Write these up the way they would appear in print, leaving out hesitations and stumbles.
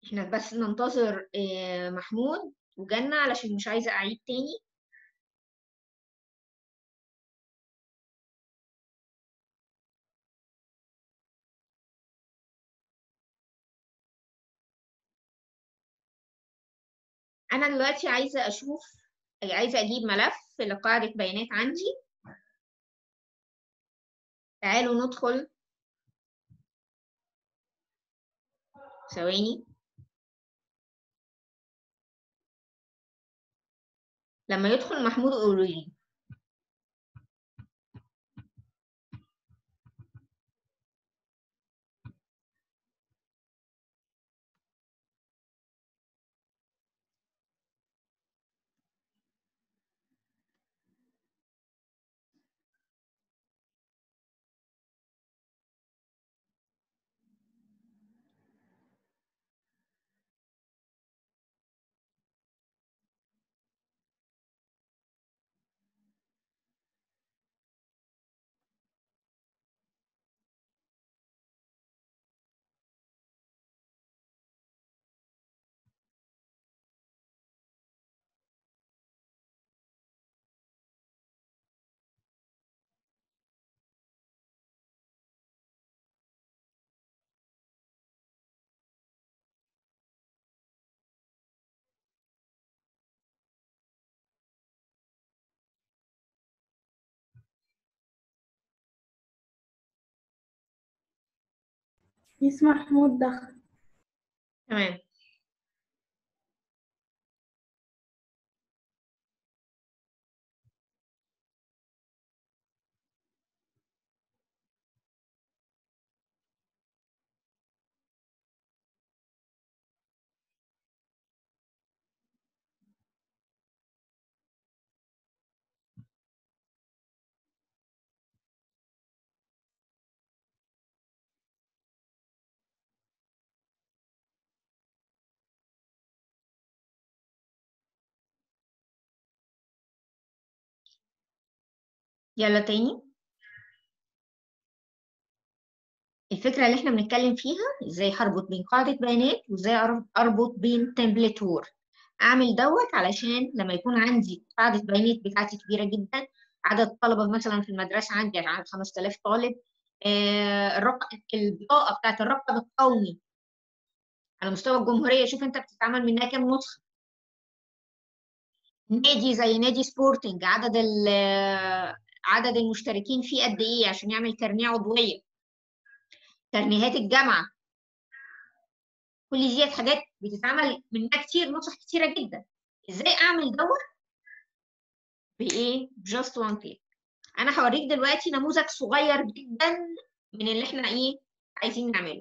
احنا بس ننتظر محمود وجنة علشان مش عايزة أعيد تاني. أنا دلوقتي عايزة أشوف، عايزة أجيب ملف لقاعدة بيانات عندي. تعالوا ندخل. ثواني. لما يدخل محمود قولوا لي. ميس محمود دخل. تمام. يلا تاني. الفكرة اللي احنا بنتكلم فيها ازاي هربط بين قاعدة بيانات وازاي اربط بين تمبلت وورد. اعمل دوت علشان لما يكون عندي قاعدة بيانات بتاعتي كبيرة جدا، عدد طلبة مثلا في المدرسة عندي على 5000 طالب، البطاقة بتاعت الرقم القومي على مستوى الجمهورية، شوف انت بتتعمل منها كام نسخة. نادي زي نادي سبورتنج، عدد المشتركين فيه قد ايه عشان يعمل كارنيه عضوية. كارنيهات الجامعة، كل ديت حاجات بتتعمل منها كتير، نسخ كتيره جدا. ازاي اعمل دوت بايه؟ جاست وان كليك. انا هوريك دلوقتي نموذج صغير جدا من اللي احنا ايه عايزين نعمله.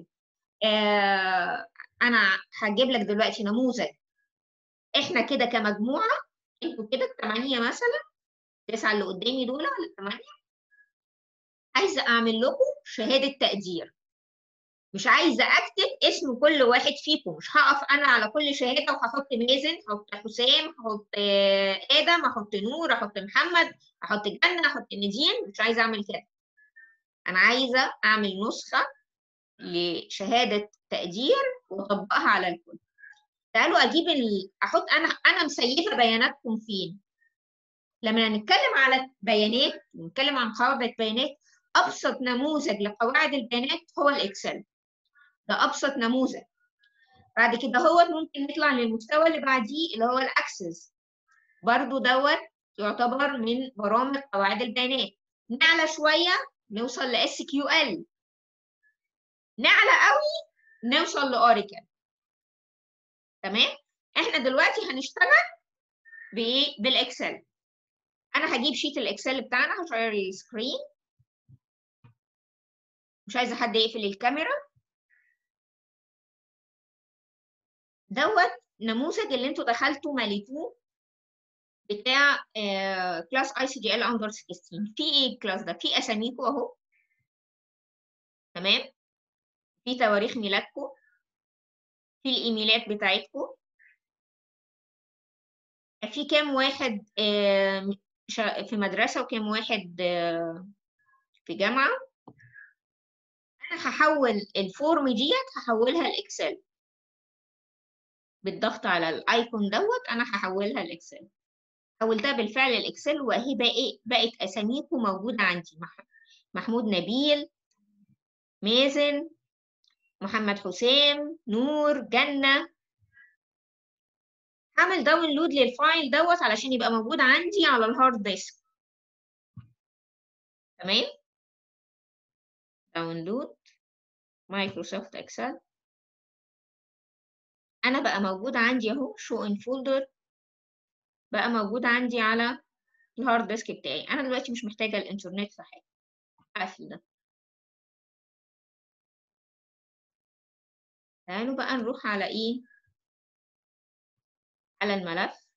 انا هجيب لك دلوقتي نموذج. احنا كده كمجموعه، انتوا كده 8 مثلا، 9 اللي قدامي دول ولا 8. عايزه اعمل لكم شهاده تقدير. مش عايزه اكتب اسم كل واحد فيكم، مش هقف انا على كل شهاده وهحط مازن، هحط حسام، هحط ادم، هحط نور، هحط محمد، هحط جنة، هحط نادين. مش عايزه اعمل كده. انا عايزه اعمل نسخه لشهاده تقدير واطبقها على الكل. تعالوا اجيب احط انا مسيفه بياناتكم فين. لما نتكلم على بيانات ونتكلم عن قواعد بيانات، ابسط نموذج لقواعد البيانات هو الاكسل. ده ابسط نموذج. بعد كده هو ممكن نطلع للمستوى اللي بعديه اللي هو الاكسس. برضو دوت يعتبر من برامج قواعد البيانات. نعلى شويه نوصل ل SQL. نعلى قوي نوصل لاوراكل. تمام. احنا دلوقتي هنشتغل بايه؟ بالاكسل. انا هجيب شيت الاكسل بتاعنا، هشير السكرين. مش عايزه حد يقفل الكاميرا. دوت نموذج اللي انتوا دخلتوا مليتوه بتاع كلاس ICDL اندر 16. في ايه الكلاس ده؟ في اساميكم اهو. تمام. في تواريخ ميلادكم، في الايميلات بتاعتكم، في كام واحد في مدرسة وكام واحد في جامعة. انا هحول الفورم ديت، هحولها لاكسل. بالضغط على الايكون دوت انا هحولها لاكسل. حولتها بالفعل الاكسل، وهي بقت اساميكم موجوده عندي. محمود نبيل، مازن، محمد حسام، نور، جنة. هعمل داونلود للفايل دوت علشان يبقى موجود عندي على الهارد ديسك. تمام. داونلود مايكروسوفت اكسل. انا بقى موجود عندي اهو، شو ان فولدر، بقى موجود عندي على الهارد ديسك بتاعي. انا دلوقتي مش محتاجه الانترنت في حاجه. اقفل ده. تعالوا بقى نروح على ايه، على الملف.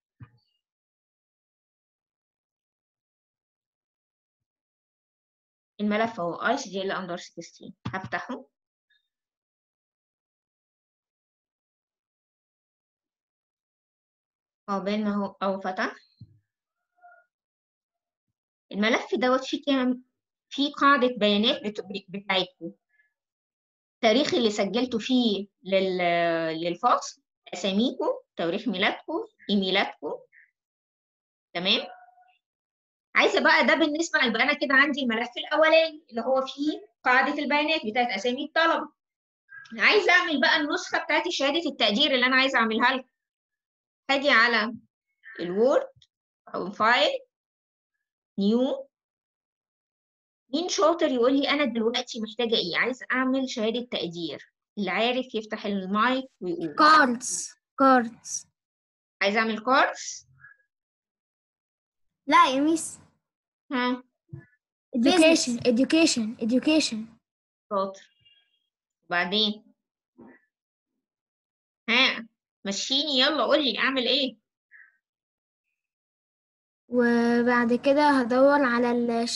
الملف هو ICDL_16. هفتحه. عقبال ما هو او فتح الملف دوت، فيه كام؟ فيه قاعدة بيانات بتاعتكم. التاريخ اللي سجلته فيه للفصل، اساميكم، تواريخ ميلادكم، ايميلاتكم. تمام. عايزه بقى ده بالنسبه، يبقى انا كده عندي الملف الاولاني اللي هو فيه قاعده البيانات بتاعت اسامي الطلبه. عايزه اعمل بقى النسخه بتاعت شهاده التقدير اللي انا عايزه اعملها لكم. هاجي على الوورد او فايل، نيو. مين شاطر يقول لي انا دلوقتي محتاجه ايه؟ عايزه اعمل شهاده تقدير. اللي عارف يفتح المايك ويقول. كاردز. عايزه اعمل كورس. لا يا ميس. ها. education. شاطر. وبعدين ها، مشيني يلا قول لي اعمل ايه. وبعد كده هدور على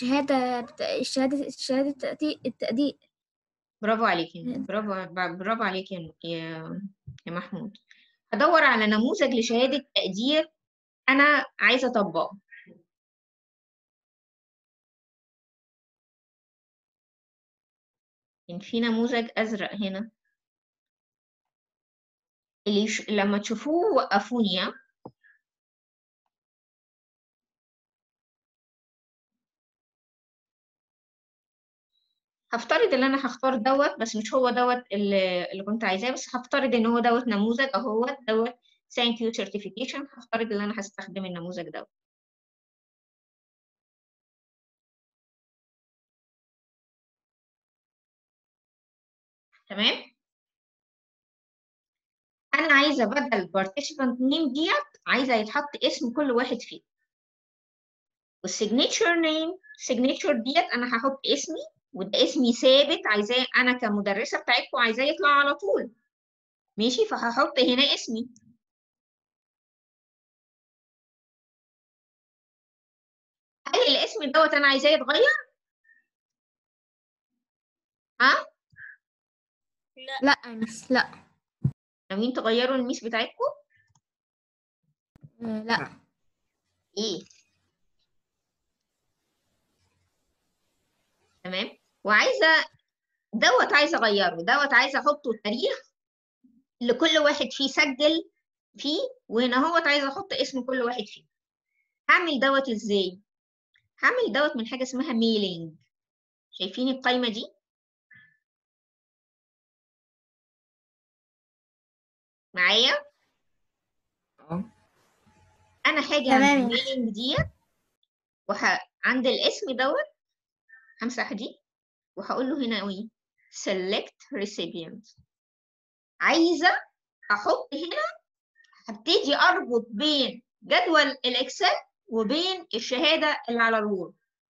الشهادة التقدير. برافو عليك برافو عليك يا محمود. هدور على نموذج لشهادة تقدير أنا عايزة أطبقه. كان في نموذج أزرق هنا، لما تشوفوه وقفوني. هفترض ان انا هختار دوت، بس مش هو دوت اللي كنت عايزاه، بس هفترض ان هو دوت نموذج اهو دوت ثانك يو سيرتيفيكيشن. هفترض ان انا هستخدم النموذج دوت. تمام. انا عايزه بدل participant name ديت، عايزه يتحط اسم كل واحد فيه. والسيجنتشر نيم، سيجنتشر ديت انا هحط اسمي، وده اسمي ثابت، عايزاه انا كمدرسه بتاعتكم عايزاه يطلع على طول. ماشي، فهحط هنا اسمي. هل الاسم دوت انا عايزاه يتغير؟ ها؟ لا يا ميس، لا. ناويين تغيروا الميس بتاعتكم؟ لا. ايه. تمام. وعايزه دوت، عايزه اغيره دوت، عايزه احطه التاريخ اللي كل واحد فيه سجل فيه، وهنا اهوت عايزه احط اسم كل واحد فيه. هعمل دوت ازاي؟ هعمل دوت من حاجه اسمها ميلينج. شايفين القايمه دي؟ معايا؟ انا هاجي عند تمام. الميلينج ديت، عند الاسم دوت همسح دي، وهقول له هنا ايه؟ select recipient. عايزه احط هنا، هبتدي اربط بين جدول الاكسل وبين الشهاده اللي على الوورد.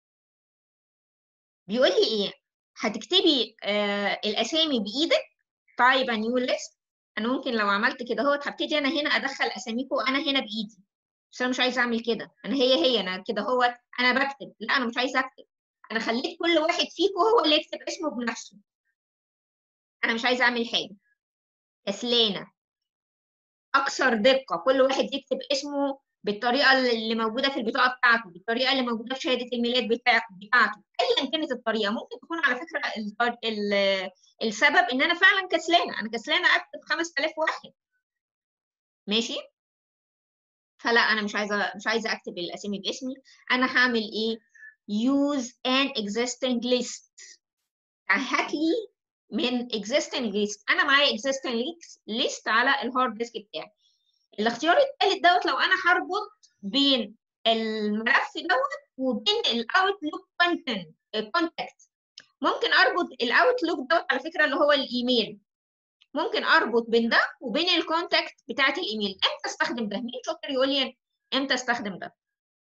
بيقول لي ايه؟ هتكتبي الاسامي بايدك. طيب نيو ليست. انا ممكن لو عملت كده اهوت هبتدي انا هنا ادخل اساميكم انا هنا بايدي، بس انا مش عايزه اعمل كده. انا هي انا كده اهوت انا بكتب. لا انا مش عايزه اكتب. انا خليت كل واحد فيكم هو اللي يكتب اسمه بنفسه. انا مش عايزه اعمل حاجه. كسلانه. اكثر دقه، كل واحد يكتب اسمه بالطريقه اللي موجوده في البطاقه بتاعته، بالطريقه اللي موجوده في شهاده الميلاد بتاعته، ايا كانت الطريقه. ممكن تكون على فكره السبب ان انا فعلا كسلانه. انا كسلانه اكتب 5000 واحد. ماشي. فلا انا مش عايزه اكتب الاسامي باسمي. انا هعمل ايه؟ use an existing list. هات لي من existing list. انا معايا existing list على الهارد ديسك بتاعي. الاختيار الثالث دوت لو انا هربط بين الملف دوت وبين الاوتلوك كونتاكت. ممكن اربط الاوتلوك دوت على فكره اللي هو الايميل. ممكن اربط بين ده وبين الكونتاكت بتاعت الايميل. امتى استخدم ده؟ مين شاطر يقول لي امتى استخدم ده؟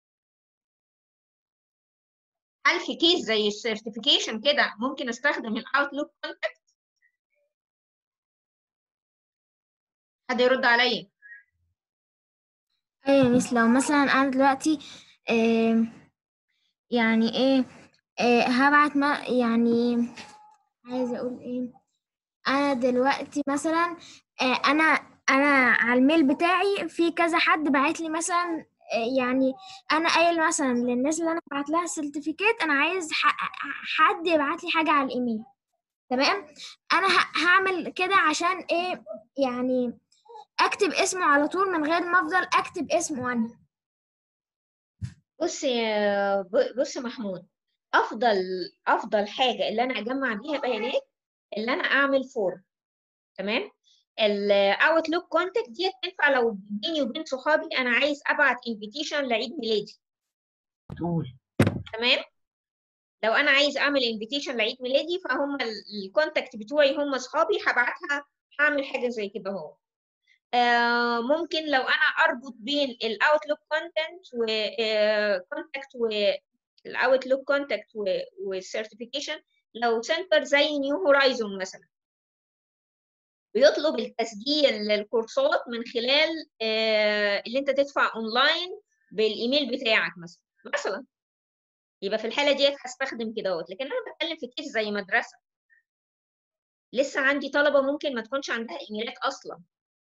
هل في كيس زي السيرتيفيكيشن كده ممكن استخدم الاوتلوك كونتاكت؟ حد يرد عليا. ايوه يا ميس، لو مثلا انا دلوقتي يعني ايه، هبعت ما يعني عايزه اقول ايه، انا دلوقتي مثلا انا على الميل بتاعي في كذا حد بعت لي مثلا، يعني انا قايل مثلا للناس اللي انا بعت لها السيرتيفيكيت انا عايز حد يبعت لي حاجه على الايميل. تمام. انا هعمل كده عشان ايه؟ يعني اكتب اسمه على طول من غير ما افضل اكتب اسمه انا. بص يا محمود، افضل حاجه اللي انا اجمع بيها بيانات اللي انا اعمل فورم. تمام. الاوتلوك كونتاكت دي تنفع لو بيني وبين صحابي انا عايز ابعت انفيتيشن لعيد ميلادي. تمام. لو انا عايز اعمل انفيتيشن لعيد ميلادي فهم الكونتاكت بتوعي هم اصحابي هبعتها. هعمل حاجه زي كده اهو. ممكن لو انا اربط بين الاوتلوك كونتنت وكونتاكت والاوتلوك كونتاكت والسيرتيفيكيشن. لو سنتر زي نيو هورايزون مثلا بيطلب التسجيل للكورسات من خلال اللي انت تدفع اونلاين بالايميل بتاعك مثلا. يبقى في الحاله ديت هستخدم كدهوت. لكن انا بتكلم في كيس زي مدرسه لسه عندي طلبه ممكن ما تكونش عندها ايميلات اصلا.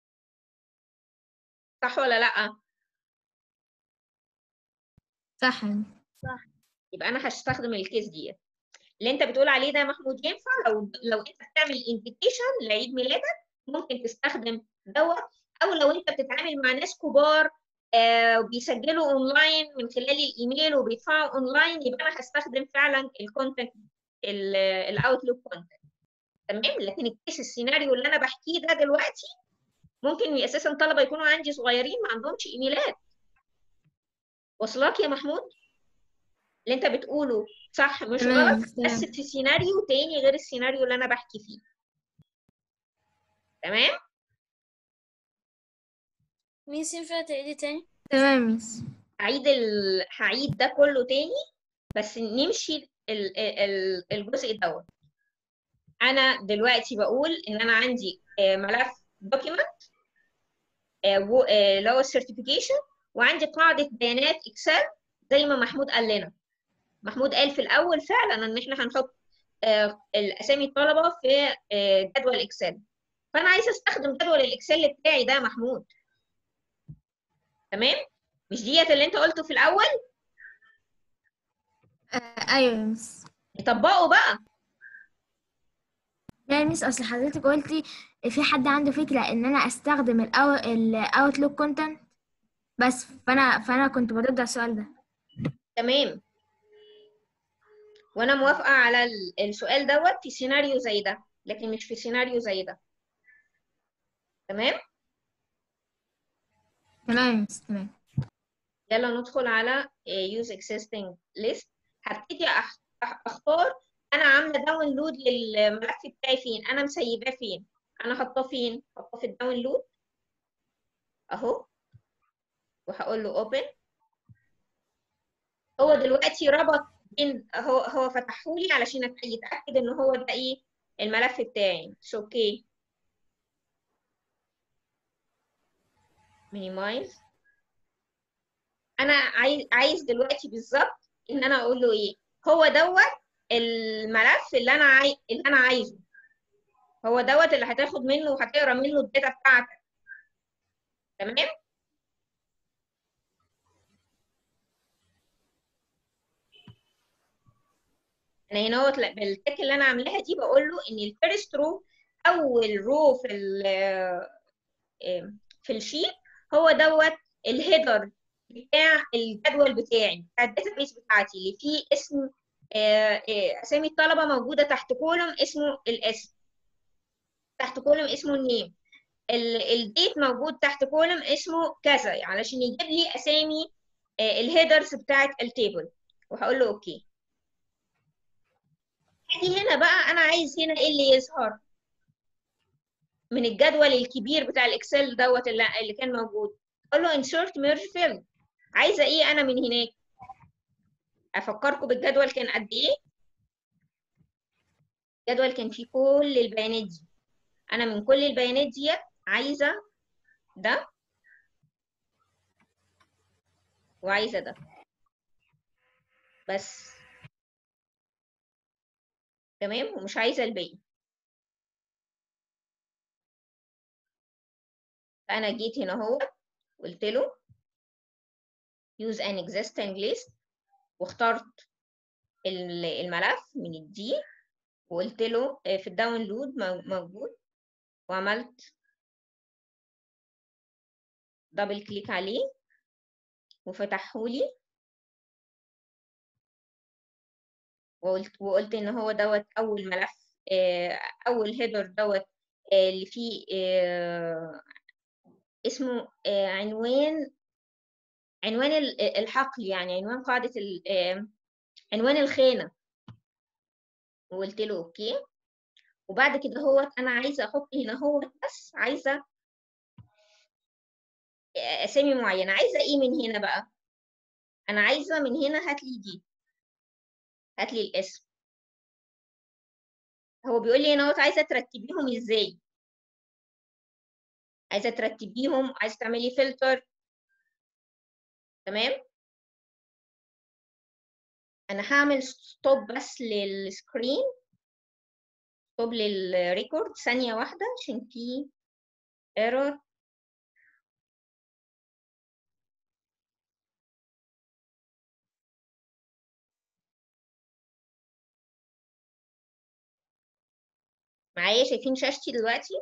صح ولا لا؟ صح. يبقى انا هستخدم الكيس ديت. اللي انت بتقول عليه ده يا محمود ينفع لو انت بتعمل انفيتيشن لعيد ميلادك ممكن تستخدم دوت. او لو انت بتتعامل مع ناس كبار وبيسجلوا اونلاين من خلال الايميل وبيدفعوا اونلاين يبقى انا هستخدم فعلا الكونتاكت الاوتلوك كونتاكت. تمام. لكن الكيس السيناريو اللي انا بحكيه ده دلوقتي ممكن اساسا طلبه يكونوا عندي صغيرين ما عندهمش ايميلات. وصلك يا محمود؟ اللي انت بتقوله صح مش غلط، تمام بس تمام. في سيناريو تاني غير السيناريو اللي انا بحكي فيه. تمام. ميس ينفع تعيدي تاني؟ تمام ميس. هعيد ده كله تاني بس نمشي الجزء دوت. انا دلوقتي بقول ان انا عندي ملف دوكيمنت اللي هو السيرتيفيكيشن، وعندي قاعده بيانات اكسل زي ما محمود قال لنا. محمود قال في الاول فعلا ان احنا هنحط الاسامي الطلبه في جدول اكسل. فانا عايزه استخدم جدول الاكسل بتاعي ده يا محمود. تمام. مش ديت اللي انت قلته في الاول؟ ايوه يا ميس. نطبقه بقى. لا يا ميس، اصل حضرتك قلتي في حد عنده فكرة ان انا استخدم الاوتلوك كونتنت بس، فانا كنت برد على السؤال ده. تمام. وانا موافقه على السؤال دوت في سيناريو زي ده لكن مش في سيناريو زي ده. تمام. تمام يا ميس. تمام. يلا ندخل على use existing list. هبتدي اختار انا عامله داونلود للملف بتاعي فين. انا مسيباه فين؟ انا حاطاه فين؟ حاطاه في الداونلود اهو. وهقول له open. هو دلوقتي ربط بين هو فتحه لي علشان يتاكد ان هو ده ايه الملف بتاعي. اوكي. minimize. انا عايز دلوقتي بالظبط ان انا اقول له ايه. هو دوت الملف اللي انا عايزه. هو دوت اللي هتاخد منه وهتقرا منه الداتا بتاعتك. تمام. انا هنا هو بالتك اللي انا عاملاها دي بقول له ان الفيرست رو اول رو في الشيت هو دوت الهيدر بتاع الجدول بتاعي، بتاع الداتابيس بتاعتي، اللي فيه اسم اسامي الطلبه موجوده تحت كولوم اسمه الاسم، تحت كولوم اسمه النيم، الديت موجود تحت كولوم اسمه كذا، علشان يجيب لي اسامي الهيدرز بتاعت التيبل. وهقول له اوكي. هاجي هنا بقى، انا عايز هنا ايه اللي يظهر من الجدول الكبير بتاع الاكسل دوت اللي كان موجود. اقول له insert merge field. عايزه ايه انا من هناك؟ افكركم بالجدول كان قد ايه؟ الجدول كان فيه كل البيانات دي. انا من كل البيانات دي عايزه ده وعايزه ده بس، تمام، ومش عايزه الباقي. فانا جيت هنا اهو قلت له use an existing list، واخترت الملف من الدي، وقلت له في الداونلود موجود، وعملت دبل كليك عليه وفتحه لي، وقلت ان هو دوت اول ملف، اول هيدر دوت اللي فيه اسمه عنوان الحقل، يعني عنوان قاعدة عنوان الخانة، وقلت له اوكي. وبعد كده هو انا عايزه احط هنا هو بس عايزه اسامي معينه. عايزه ايه من هنا بقى؟ انا عايزه من هنا هات لي دي، هات لي الاسم. هو بيقول لي هنا عايزه ترتبيهم ازاي؟ عايزه ترتبيهم، عايزه تعملي فلتر، تمام. انا هعمل ستوب بس للسكرين، ستوب للريكورد ثانيه واحده عشان في ايرور. معايا؟ شايفين شاشتي دلوقتي؟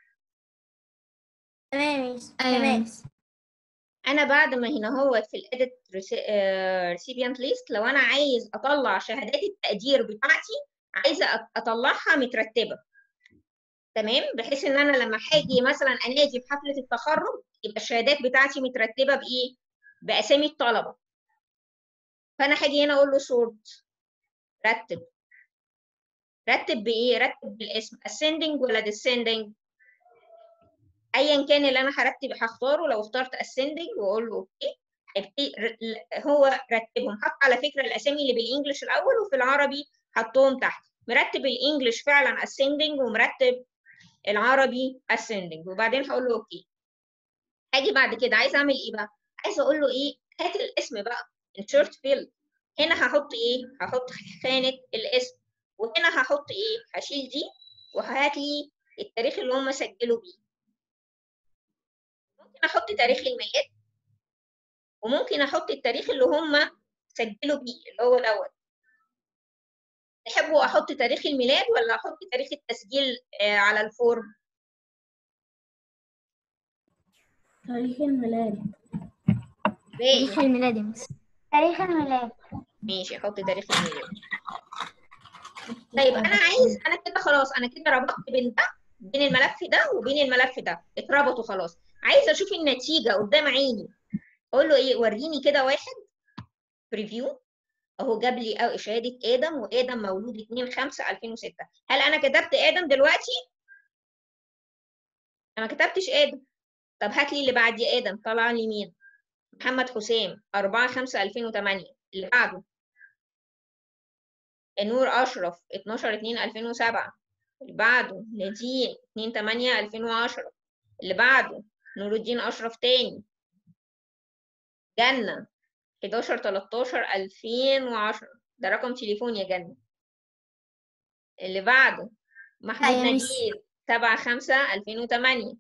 تمام تمام. انا بعد ما هنا هو في الاديت ريسيبيانت ليست، لو انا عايز اطلع شهادات التقدير بتاعتي، عايزه اطلعها مترتبه، تمام، بحيث ان انا لما هاجي مثلا انادي في حفله التخرج يبقى الشهادات بتاعتي مترتبه بايه؟ باسامي الطلبه. فانا هاجي هنا اقول له سورت، رتب. رتب بايه؟ رتب بالاسم ascending ولا descending؟ ايا كان اللي انا هختاره. لو اخترت ascending واقول له اوكي، هو رتبهم. حط على فكره الاسامي اللي بالانجلش الاول، وفي العربي حطهم تحت. مرتب الانجلش فعلا ascending، ومرتب العربي ascending. وبعدين هقول له اوكي. هاجي بعد كده عايزه اعمل ايه بقى؟ عايزه اقول له ايه؟ هات الاسم بقى، insert field. هنا هحط ايه؟ هحط خانه الاسم. وهنا هحط ايه؟ هشيل دي، وهات لي التاريخ اللي هم سجلوا بيه. ممكن احط تاريخ الميلاد، وممكن احط التاريخ اللي هم سجلوا بيه اللي هو دوت. تحبوا احط تاريخ الميلاد ولا احط تاريخ التسجيل على الفورم؟ تاريخ الميلاد. تاريخ الميلاد يا مس. تاريخ الميلاد. ماشي، احط تاريخ الميلاد. طيب انا كده خلاص، انا كده ربطت بين ده، بين الملف ده وبين الملف ده، اتربطوا خلاص. عايزه اشوف النتيجه قدام عيني. اقول له ايه؟ وريني كده واحد بريفيو. اهو جاب لي شهاده ادم، وادم مولود 2/5/2006. هل انا كتبت ادم دلوقتي؟ انا ما كتبتش ادم. طب هات لي اللي بعد ادم، طلع لي مين؟ محمد حسام 4/5/2008. اللي بعده نور اشرف 12/2/2007. اللي بعده نادين 2/8/2010. اللي بعده نور الدين اشرف تاني. جنة 11/13/2010. ده رقم تليفون يا جنة. اللي بعده محمود يا مس. نبيل 7/5/2008.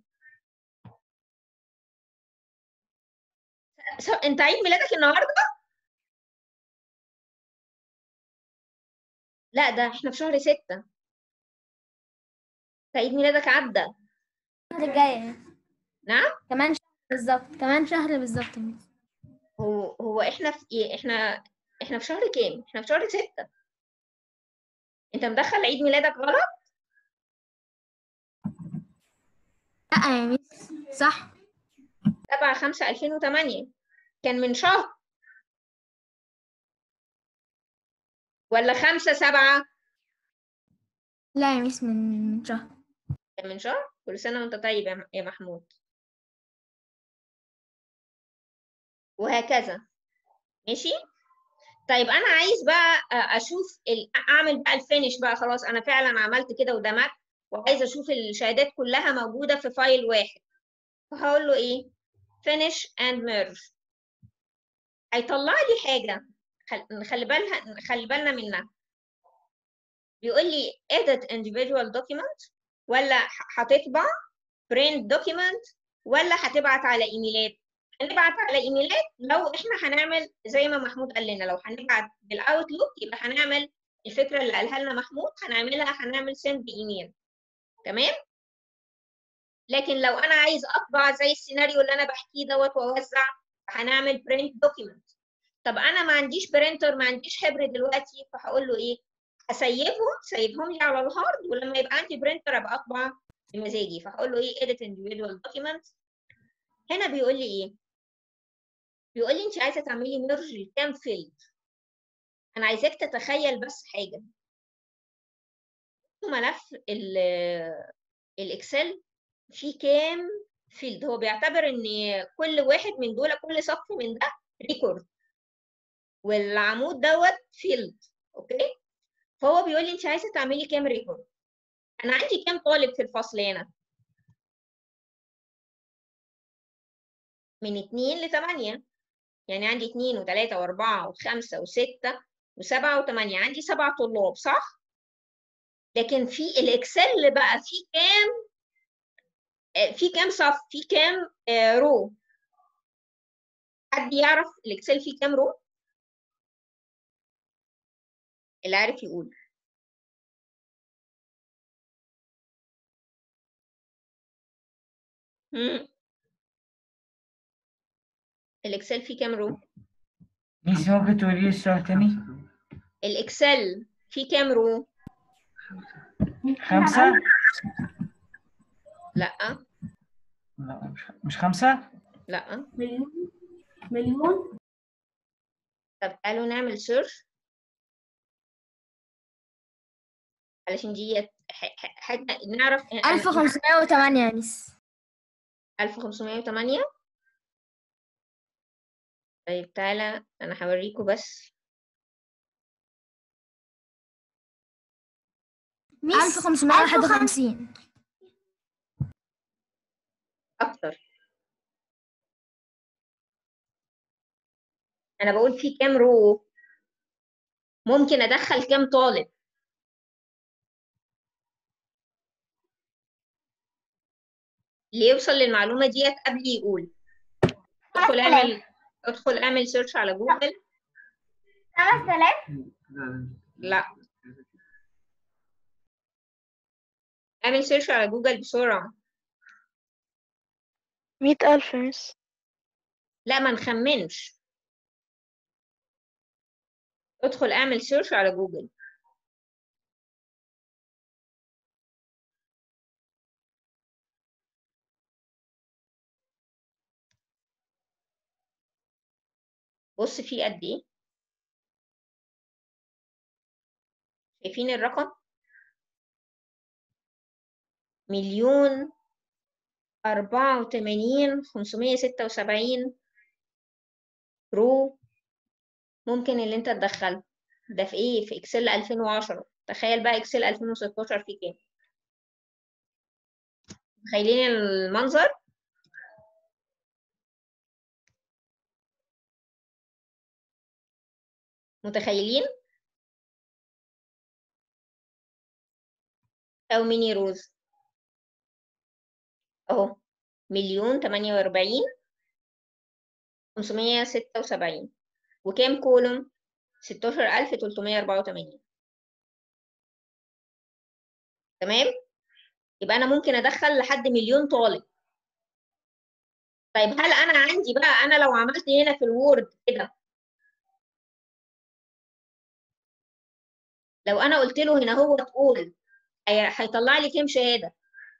انت عيد ميلادك النهارده؟ لا، ده احنا في شهر 6. عيد ميلادك عدى. الجاية. نعم؟ كمان بالظبط كمان شهر بالظبط يا ميس. هو احنا في ايه؟ احنا في شهر كام؟ احنا في شهر 6. انت مدخل عيد ميلادك غلط. 7/5/2008 كان من شهر ولا 5/7؟ لا يا ميس من شهر. كان من شهر. كل سنة وانت طيب يا محمود. وهكذا. ماشي. طيب انا عايز بقى اشوف اعمل بقى الفينش بقى. خلاص انا فعلا عملت كده ودمجت، وعايزه اشوف الشهادات كلها موجوده في فايل واحد. فهقول له ايه؟ finish and merge. هيطلع لي حاجه نخلي بالنا منها. بيقول لي edit individual document، ولا هتطبع print document، ولا هتبعت على ايميلات. هنبعت على ايميلات لو احنا هنعمل زي ما محمود قال لنا. لو هنبعت بالاوتلوك يبقى هنعمل الفكره اللي قالها لنا محمود، هنعمل send بايميل. تمام. لكن لو انا عايز اطبع زي السيناريو اللي انا بحكيه دوت واوزع، هنعمل print document. طب انا ما عنديش برينتر، ما عنديش حبر دلوقتي، فهقول له ايه؟ سيبهم لي على الهارد، ولما يبقى عندي برينتر ابقى اطبع بمزاجي. فهقول له ايه؟ edit individual document. هنا بيقول لي ايه؟ بيقول لي انت عايزه تعملي ميرج لكام فيلد. انا عايزاك تتخيل بس حاجه. ملف الاكسل فيه كام فيلد؟ هو بيعتبر ان كل واحد من دول، كل صف من ده ريكورد، والعمود دوت فيلد. اوكي. فهو بيقول لي انت عايزه تعملي كام ريكورد. انا عندي كام طالب في الفصل هنا؟ من 2 ل 8. يعني عندي 2 و3 و4 و5 و6 و7 و8. عندي 7 طلاب صح؟ لكن في الاكسل بقى في كام صف؟ في كام رو؟ حد يعرف الاكسل فيه كام رو؟ اللي عارف يقول. الاكسل فيه كام رو؟ ميس ممكن تقولي لي السؤال تاني؟ الاكسل فيه كام رو؟ 5؟ لا. لا مش 5. لا. مليون. طب تعالوا نعمل سيرش علشان دي حاجه نعرف. 1508 يا ميس. 1508. طيب تعالى انا هوريكم بس. ميس 1551 اكتر. انا بقول في كام رو. ممكن ادخل كام طالب. اللي يوصل للمعلومه ديت قبل يقول. ادخل اعمل سيرش على جوجل. 5000. لا. اعمل سيرش على جوجل بسرعه. 100,000 مس. لا ما نخمنش. ادخل اعمل سيرش على جوجل. بص فيه قد ايه. شايفين الرقم؟ 1,084,576 رو. ممكن اللي انت تدخله ده في ايه؟ في اكسل 2010. تخيل بقى اكسل 2016 فيه كام. متخيلين المنظر؟ متخيلين؟ او ميني روز اهو. 1,048,576. وكام كولوم؟ 16,384. تمام. يبقى انا ممكن ادخل لحد 1,000,000 طالب. طيب هل انا عندي بقى، انا لو عملت هنا في الوورد كده، لو انا قلت له هنا هو تقول هيطلع لي كام شهاده؟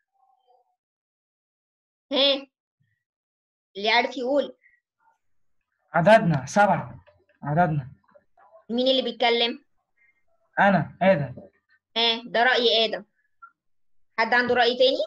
ها، اللي عارف يقول. عددنا 7. عددنا. مين اللي بيتكلم؟ أنا آدم. ها، ده رأي آدم. حد عنده رأي تاني؟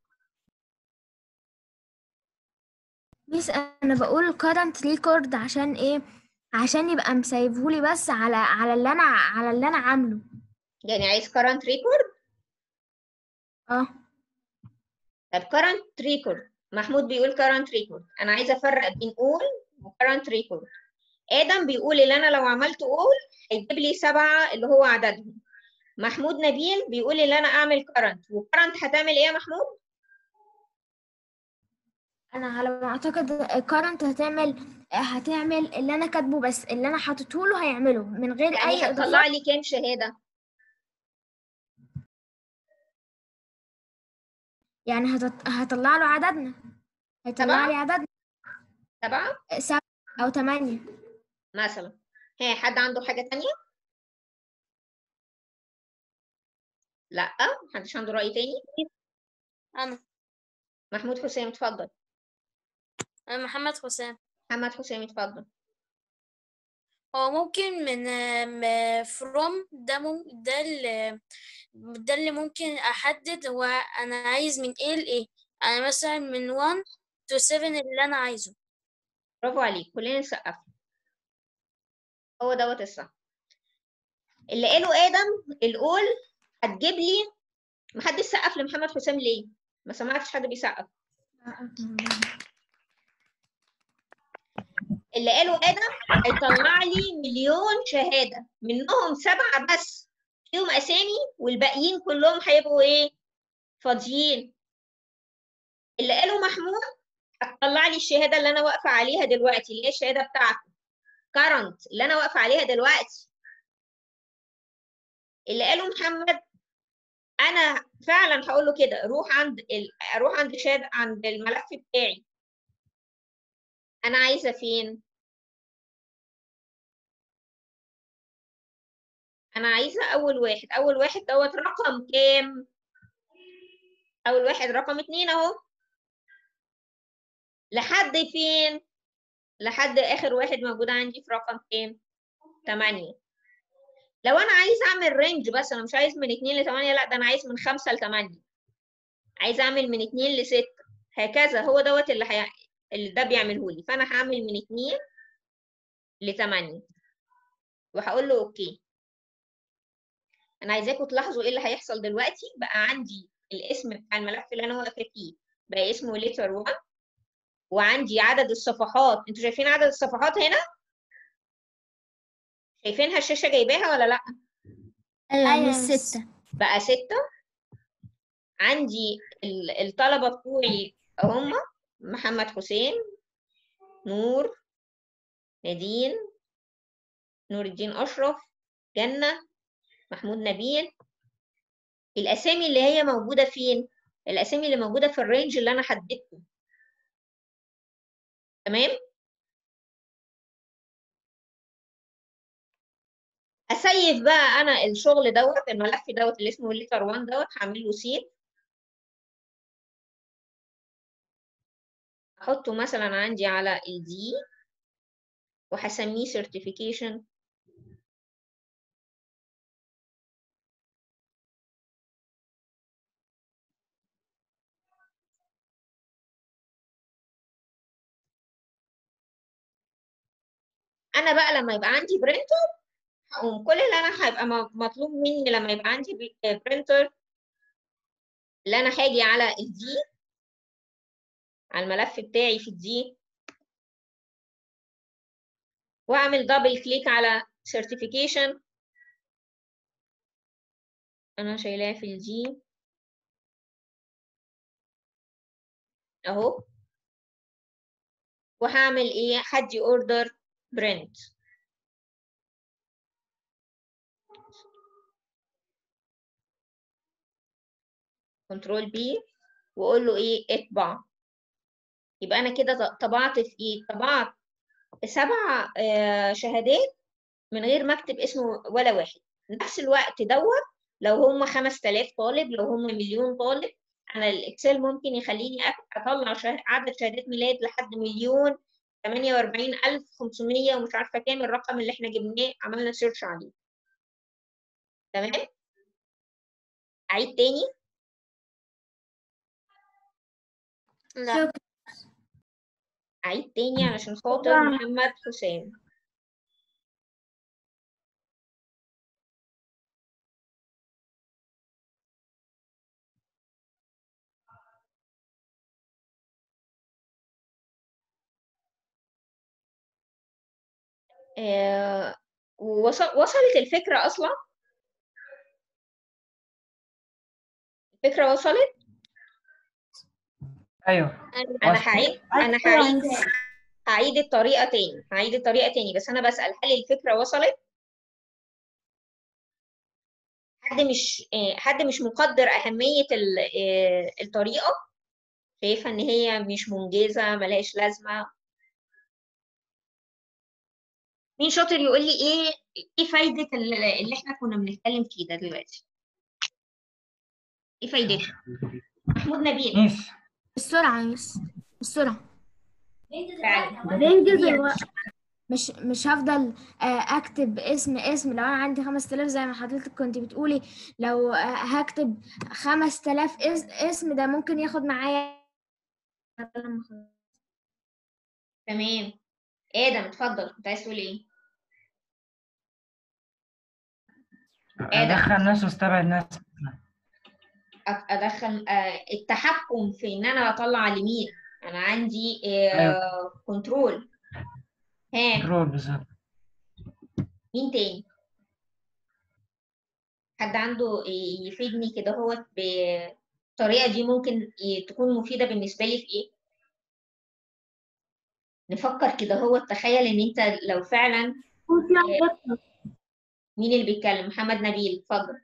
ميس انا بقول current record عشان ايه؟ عشان يبقى مسيفهولي بس على اللي انا عامله. يعني عايز current record؟ اه طب current record، محمود بيقول current record، انا عايزه افرق بين all و current record. آدم بيقول اللي انا لو عملت all هيجيب لي 7 اللي هو عددهم. محمود نبيل بيقول اللي انا اعمل current، وcurrent هتعمل ايه يا محمود؟ انا على ما اعتقد current هتعمل اللي انا كاتبه، بس اللي انا حاطته له هيعمله من غير يعني اي هتطلع اضافات. لي كام شهاده؟ يعني هطلع له عددنا، هيطلع 7. لي عددنا 7 7 او 8. مثلا. ها، حد عنده حاجه تانية؟ لا، محدش عنده رأي تاني. أنا محمود حسام اتفضل. محمد حسام. محمد حسام اتفضل. هو ممكن من from ده ده اللي ممكن أحدد هو أنا عايز من إيه لإيه. أنا مثلا من 1 to 7 اللي أنا عايزه. برافو عليك، كلنا نسقف. هو دوت الصح. اللي قاله آدم الأول هتجيب لي. محدش سقف لمحمد حسام ليه؟ ما سمعتش حد بيسقف. اللي قاله آدم هيطلع لي مليون شهادة، منهم 7 بس فيهم أسامي، والباقيين كلهم هيبقوا إيه؟ فاضيين. اللي قاله محمود هتطلع لي الشهادة اللي أنا واقفة عليها دلوقتي، اللي هي الشهادة بتاعته current اللي أنا واقفة عليها دلوقتي. اللي قاله محمد انا فعلا هقول له كده، اروح عند عند الملف بتاعي، انا عايزه فين؟ انا عايزه اول واحد دوت رقم كام؟ اول واحد رقم 2 اهو. لحد فين؟ لحد اخر واحد موجود عندي في رقم كام؟ 8. لو انا عايز اعمل رينج بس، انا مش عايز من 2 ل 8، لا ده انا عايز من 5 ل 8. عايز اعمل من 2 ل 6 هكذا. هو دوت اللي ده بيعمله لي. فانا هعمل من 2 ل 8 وهقول له اوكي. انا عايزاكم تلاحظوا ايه اللي هيحصل دلوقتي. بقى عندي الاسم بتاع الملف اللي انا واقفه فيه بقى اسمه ليتر 1، وعندي عدد الصفحات. انتوا شايفين عدد الصفحات هنا؟ شايفينها الشاشه جايباها ولا لا؟ ايوه مش 6. بقى 6. عندي الطلبه بتوعي هم محمد حسين، نور، نادين، نور الدين اشرف، جنه، محمود نبيل. الاسامي اللي هي موجوده فين؟ الاسامي اللي موجوده في الرينج اللي انا حددته. تمام. اسيف بقى انا الشغل دوت، الملف دوت اللي اسمه ليتر 1 دوت، هعمل له سيف. احطه مثلا عندي على الدي وهسميه certification. انا بقى لما يبقى عندي برينتر، هقوم كل اللي انا هيبقى مطلوب مني لما يبقى عندي برينتر، اللي انا هاجي على الدي، على الملف بتاعي في الدي، واعمل دبل كليك على certification. انا شايلاه في الدي اهو. وهعمل ايه؟ هدي اوردر برنت، كنترول بي، واقول له ايه؟ اطبع. يبقى انا كده طبعت في ايه؟ طبعت 7 شهادات من غير ما اكتب اسم ولا واحد. نفس الوقت دوت لو هم 5000 طالب، لو هم مليون طالب، انا الاكسل ممكن يخليني اطلع عدد شهادات ميلاد لحد 1,048,500 ومش عارفه كام الرقم اللي احنا جبناه عملنا سيرش عليه. تمام. اعيد تاني. لا. اعيد تاني علشان خاطر محمد حسام. وصلت الفكرة أصلا؟ الفكرة وصلت؟ ايوه أنا وصل. هعيد الطريقة تاني، بس أنا بسأل هل الفكرة وصلت؟ حد مش مقدر أهمية الطريقة؟ شايفة إن هي مش منجزة ملهاش لازمة؟ مين شاطر يقول لي إيه فايدة اللي إحنا كنا بنتكلم فيه ده دلوقتي؟ إيه فايدته؟ محمود نبيل. ميس السرعة يا مس، السرعة. فعلا. بننجز الوقت. مش هفضل اكتب اسم لو انا عندي 5000 زي ما حضرتك كنت بتقولي. لو هكتب 5000 اسم ده ممكن ياخد معايا. تمام. آدم اتفضل، كنت عايز تقول إيه؟ آدم. ادخل ناس واستبعد ناس. ادخل التحكم في ان انا اطلع لمين. انا عندي ايوه كنترول. ها، كنترول بالظبط. مين تاني؟ حد عنده يفيدني كده هو بالطريقه دي ممكن تكون مفيده بالنسبه لي في ايه؟ نفكر كده هو تخيل ان انت لو فعلا يكون فيها دقة. مين اللي بيتكلم؟ محمد نبيل اتفضل.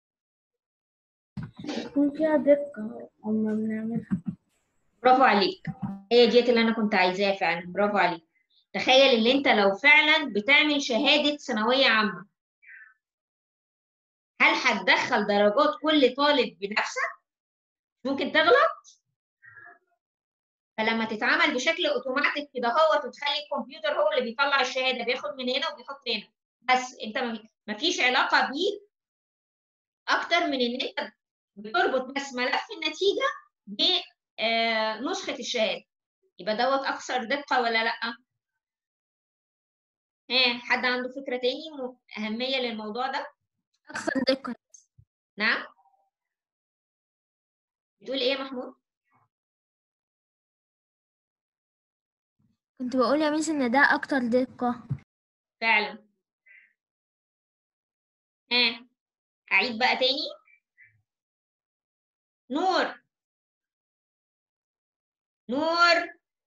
يكون فيها دقة أما بنعملها. برافو عليك، هي ديت اللي انا كنت عايزاها فعلا، برافو عليك. تخيل ان انت لو فعلا بتعمل شهاده ثانويه عامه، هل هتدخل درجات كل طالب بنفسك؟ ممكن تغلط. فلما تتعمل بشكل اوتوماتيك كده هو وتخلي الكمبيوتر هو اللي بيطلع الشهاده، بياخد من هنا وبيحط هنا، بس انت ما فيش علاقه بيه اكتر من ان انت بتربط بس ملف النتيجه بنسخه الشهاده. يبقى دوت اكثر دقه ولا لا؟ ها، حد عنده فكره تاني اهميه للموضوع ده؟ اكثر دقة. نعم. بتقول ايه يا محمود؟ كنت بقول يا ميس ان ده اكتر دقة. فعلا. ها، اعيد بقى تاني. نور. نور.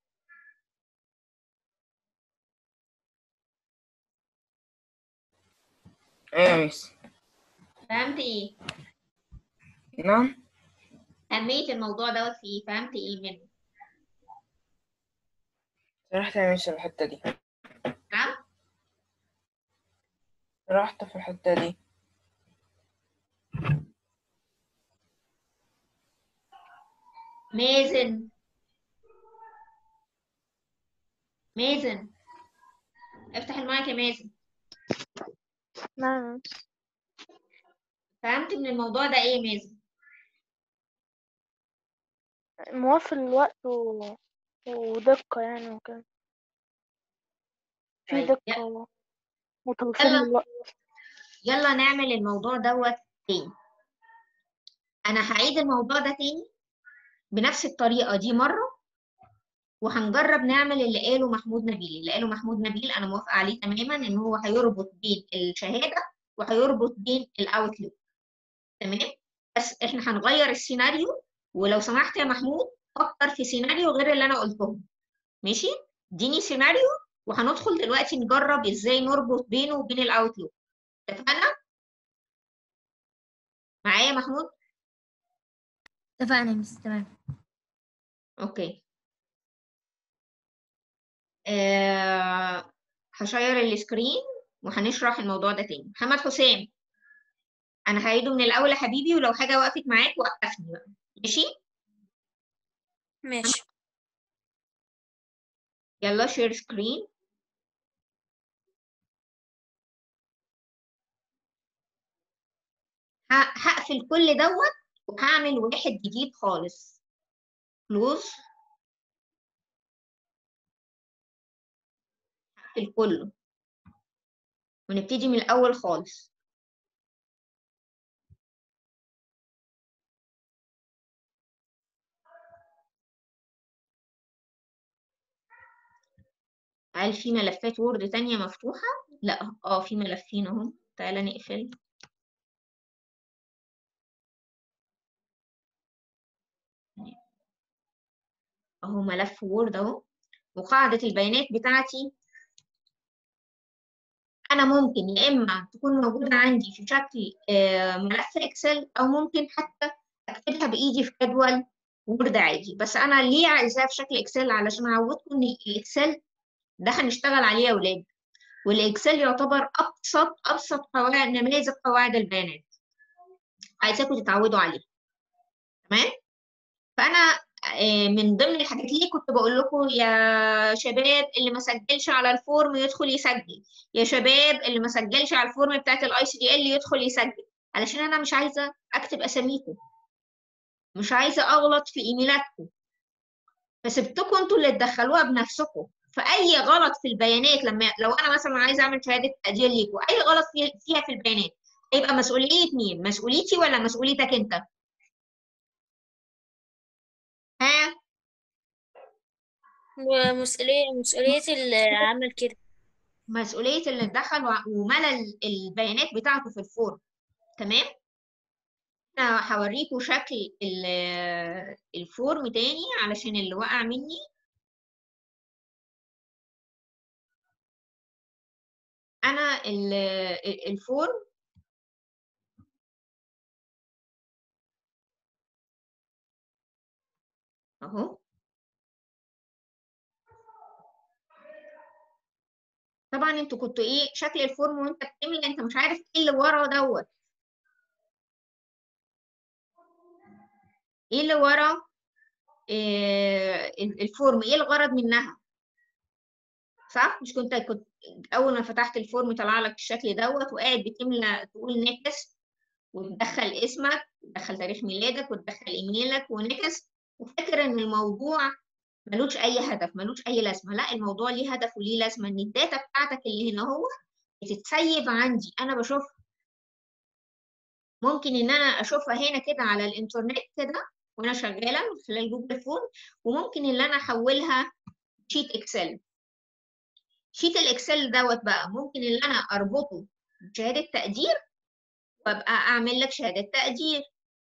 ايوه يا ميس. فهمت ايه؟ نعم. أهمية الموضوع دوت فيه، فهمت إيه منه؟ رحت يا ميس الحتة دي. نعم؟ رحت في الحتة دي. مازن. مازن، افتح المايك يا مازن. نعم. فهمت من الموضوع ده إيه يا مازن؟ موفر الوقت ودقة يعني وكده، في طيب دقة وتوفير يلا للوقت. يلا نعمل الموضوع دوت تاني. أنا هعيد الموضوع ده تاني بنفس الطريقة دي مرة، وهنجرب نعمل اللي قاله محمود نبيل أنا موافقة عليه تماما، إن هو هيربط بين الشهادة وهيربط بين الأوتلوك. تمام؟ بس إحنا هنغير السيناريو، ولو سمحت يا محمود فكر في سيناريو غير اللي أنا قلتهم. ماشي؟ اديني سيناريو وهندخل دلوقتي نجرب ازاي نربط بينه وبين الاوتلوك. اتفقنا؟ معايا يا محمود؟ اتفقنا يا ميس، تمام. اوكي. هشير السكرين وهنشرح الموضوع ده تاني. محمد حسام، انا هعيده من الاول يا حبيبي، ولو حاجه وقفت معاك وقفني بقى، ماشي؟ ماشي. يلا شير سكرين. هقفل كل دوت وهعمل واحد جديد خالص. كلوز. هقفل كله ونبتدي من الاول خالص. هل في ملفات وورد تانية مفتوحة؟ لا، في ملفين اهم. تعالى نقفل. اهو ملف وورد اهو، وقاعدة البيانات بتاعتي انا ممكن يا اما تكون موجودة عندي في شكل ملف اكسل، او ممكن حتى اكتبها بايدي في جدول وورد عادي. بس انا ليه عايزاها في شكل اكسل؟ علشان اعودكم ان الاكسل ده هنشتغل عليه يا اولاد، والاكسل يعتبر ابسط قواعد نماذج قواعد البيانات، عايزاكم تتعودوا عليه. تمام؟ فانا من ضمن الحاجات اللي كنت بقول لكم يا شباب اللي ما سجلش على الفورم يدخل يسجل، يا شباب اللي ما سجلش على الفورم بتاعت الاي سي دي ال يدخل يسجل، علشان انا مش عايزه اكتب اساميكم، مش عايزه اغلط في ايميلاتكم، فسبتكم انتوا اللي تدخلوها بنفسكم. فاي غلط في البيانات، لو انا مثلا عايزه اعمل شهاده تقدير ليكم، اي غلط فيها في البيانات هيبقى مسؤوليه مين؟ مسؤوليتي ولا مسؤوليتك انت؟ ها؟ ومسؤولية اللي عمل كده. مسؤوليه اللي دخل وملى البيانات بتاعته في الفورم. تمام؟ انا هوريكم شكل الفورم تاني علشان اللي وقع مني. انا الفورم اهو. طبعا انتوا كنتوا شكل الفورم وانت بتملى انت مش عارف ايه اللي ورا دوت، ايه اللي ورا الفورم، ايه الغرض منها؟ صح؟ مش كنت اول ما فتحت الفورم طلع لك الشكل دوت وقاعد بتملى تقول نكست وتدخل اسمك وتدخل تاريخ ميلادك وتدخل ايميلك ونكست، وفاكر ان الموضوع ملوش اي هدف، ملوش اي لازمه. لا، الموضوع ليه هدف وليه لازمه، ان الداتا بتاعتك اللي هنا هو بتتسيب عندي، انا بشوفها. ممكن ان انا اشوفها هنا كده على الانترنت كده وانا شغاله من خلال جوجل فورم، وممكن ان انا احولها شيت اكسل. شيت الاكسل دوت بقى ممكن ان انا اربطه بشهاده تقدير وابقى اعمل لك شهاده تقدير،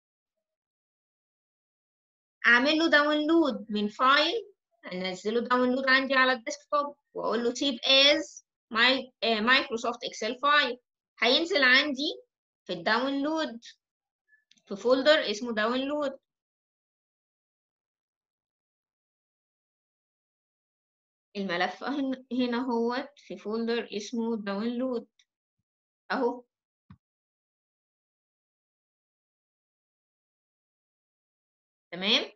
اعمل له داونلود من فايل، انزله داونلود عندي على الديسكتوب واقول له سيف از مايكروسوفت اكسل فايل، هينزل عندي في الداونلود في فولدر اسمه داونلود. الملف هنا هو في فولدر اسمه داونلود اهو. تمام؟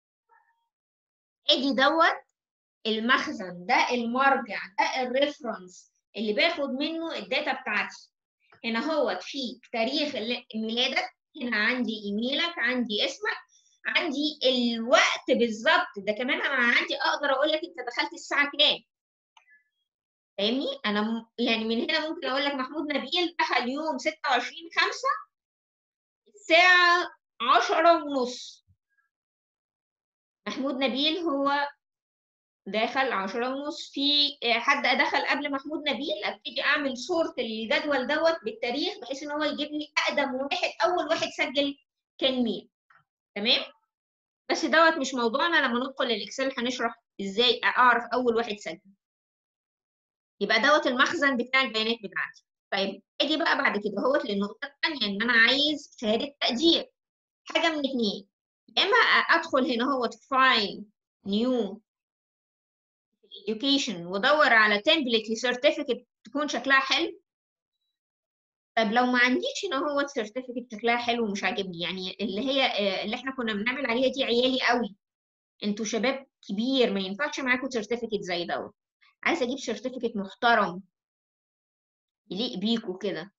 ادي دوت المخزن، ده المرجع، ده الريفرنس اللي باخد منه الداتا بتاعتي. هنا هو في تاريخ ميلادك، هنا عندي ايميلك، عندي اسمك، عندي الوقت بالظبط، ده كمان انا عندي اقدر اقول لك انت دخلت الساعه كام. فاهمني؟ انا يعني من هنا ممكن اقول لك محمود نبيل دخل يوم 26/5 الساعه 10:30. محمود نبيل هو داخل 10:30. في حد دخل قبل محمود نبيل، ابتدي اعمل صورة الجدول دوت بالتاريخ بحيث ان هو يجيب لي اقدم واحد، اول واحد سجل كان مين. تمام؟ بس دوت مش موضوعنا، لما ندخل الاكسل هنشرح ازاي اعرف اول واحد سجل. يبقى دوت المخزن بتاع البيانات بتاعتي. طيب اجي بقى بعد كده هوت للنقطة الثانية، ان انا عايز شهادة تقدير. حاجة من اتنين، يا اما ادخل هنا هوت فايل نيو education ودور على template لسيرتيفيكت تكون شكلها حلو. طب لو ما عنديش هنا هو سيرتيفيكت شكلها حلو ومش عاجبني، يعني اللي هي اللي احنا كنا بنعمل عليها دي عيالي قوي، انتوا شباب كبير ما ينفعش معاكم سيرتيفيكت زي دوت. عايزه اجيب سيرتيفيكت محترم يليق بيكوا كده،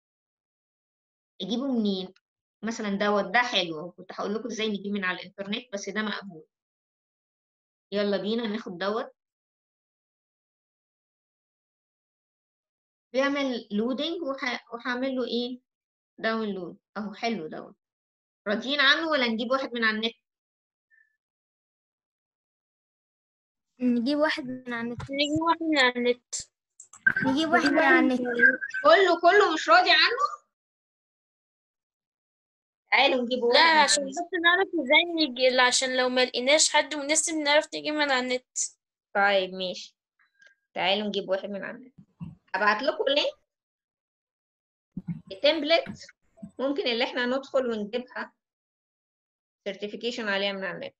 اجيبه منين؟ مثلا دوت ده حلو، كنت هقول لكم ازاي نجيب من على الانترنت بس ده مقبول. يلا بينا ناخد دوت، بيعمل لودنج وهعمل له ايه؟ داونلود اهو. حلو دوت، راضيين عنه ولا نجيب واحد من على النت؟ نجيب واحد من على النت. نجيب واحد من على النت. نجيب واحد من على النت. كله مش راضي عنه؟ تعالوا نجيب واحد لا من على عشان النت. بس نعرف ازاي نجي، عشان لو ما لقيناش حد مناسب نعرف نجيب من على النت. طيب ماشي، تعالوا نجيب واحد من على النت. هبعت لكم لينك التمبلت ممكن اللي احنا ندخل ونجيبها سيرتيفيكيشن عليها من على النت.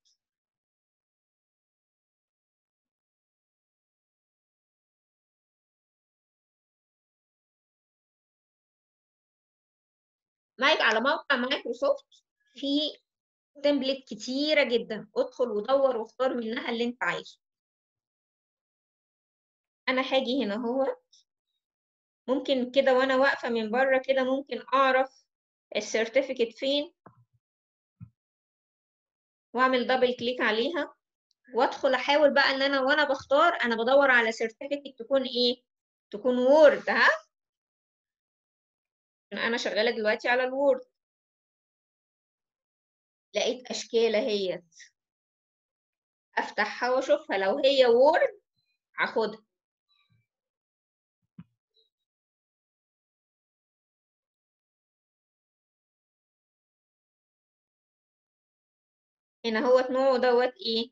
على موقع مايكروسوفت في تمبلت كتيرة جدا، ادخل ودور واختار منها اللي انت عايزه. انا هاجي هنا هو ممكن كده وانا واقفة من بره كده ممكن اعرف السيرتيفيكت فين، واعمل دبل كليك عليها وادخل احاول بقى ان انا وانا بختار انا بدور على سيرتيفيكت تكون ايه؟ تكون وورد. ها، انا شغالة دلوقتي على الوورد، لقيت اشكال اهيت افتحها واشوفها، لو هي وورد هاخدها. هنا هو نوعه دوت ايه؟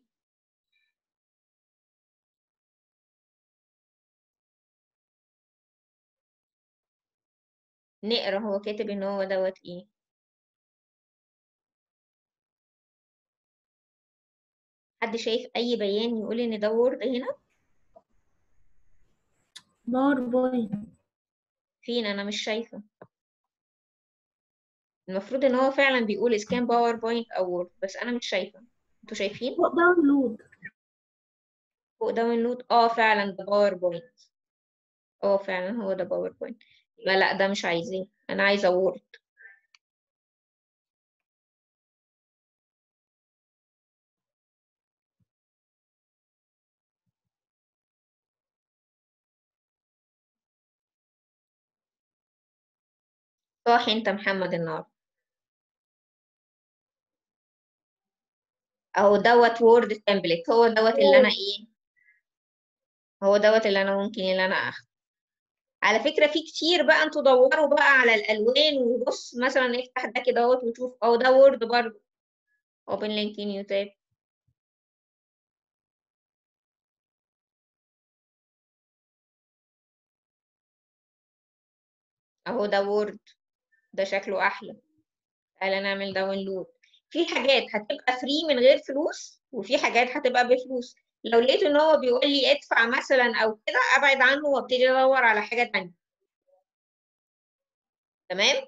نقرا هو كاتب ان هو دوت ايه. حد شايف اي بيان يقول ان ده وورد هنا؟ باوربوينت. فين؟ انا مش شايفه. المفروض ان هو فعلا بيقول سكان باوربوينت او وورد، بس انا مش شايفه. انتوا شايفين؟ فوق داونلود. فوق داونلود، فعلا ده باوربوينت. فعلا هو ده باوربوينت. يبقى لا ده مش عايزاه، انا عايزه وورد. صح انت محمد النهارده اهو دوت وورد تمبلت، هو دوت اللي انا ايه، هو دوت اللي انا ممكن اللي انا اخده. على فكره في كتير بقى، انتوا دوروا بقى على الالوان وبص مثلا افتح ده كده اهوت وشوف اهو ده وورد برضه. open link in new tab. اهو ده وورد، ده شكله احلى. تعالى نعمل داونلود. في حاجات هتبقى فري من غير فلوس وفي حاجات هتبقى بفلوس. لو لقيت ان هو بيقول لي ادفع مثلا او كده ابعد عنه وابتدي ادور على حاجه تانية. تمام.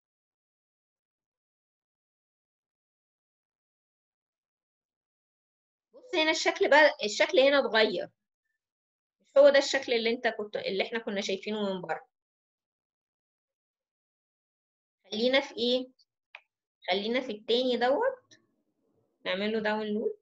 بص هنا الشكل بقى، الشكل هنا اتغير، مش هو ده الشكل اللي احنا كنا شايفينه من بره. خلينا في ايه؟ خلينا في التاني دوت، نعمل له داونلود.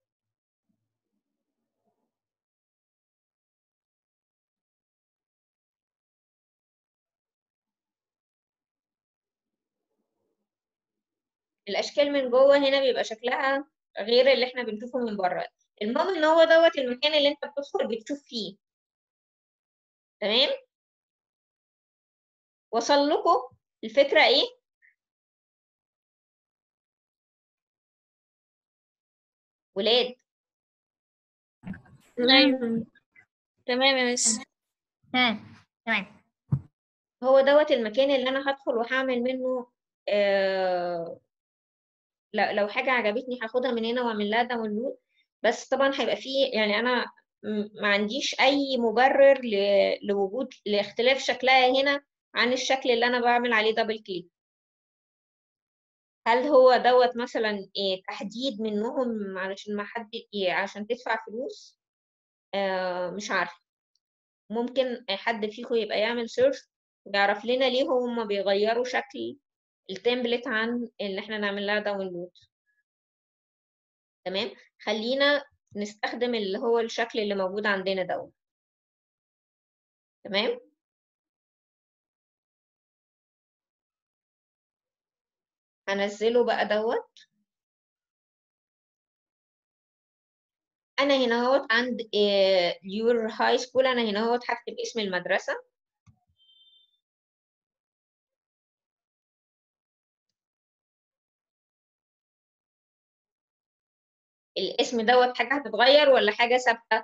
الاشكال من جوه هنا بيبقى شكلها غير اللي احنا بنشوفه من بره. المهم ان هو دوت المكان اللي انت بتدخل بتشوف فيه. تمام. وصل لكم الفكره ايه؟ ولاد، أيوة. تمام يا مس. تمام. هو دوت المكان اللي انا هدخل وهعمل منه لو حاجه عجبتني هاخدها من هنا واعمل لها داونلود. بس طبعا هيبقى فيه، يعني انا ما عنديش اي مبرر لوجود لاختلاف شكلها هنا عن الشكل اللي انا بعمل عليه دبل كليك. هل هو دوت مثلا إيه تحديد منهم علشان ما حد إيه عشان تدفع فلوس؟ مش عارفه. ممكن حد فيكم يبقى يعمل سيرش ويعرف لنا ليه هم بيغيروا شكل التمبلت عن اللي احنا نعمل لها داونلود. تمام، خلينا نستخدم اللي هو الشكل اللي موجود عندنا دوت. تمام، هنزله بقى دوت. انا هنا اهوت عند يور هاي سكول، انا هنا اهوت هكتب اسم المدرسه. الاسم دوت حاجه هتتغير ولا حاجه ثابته؟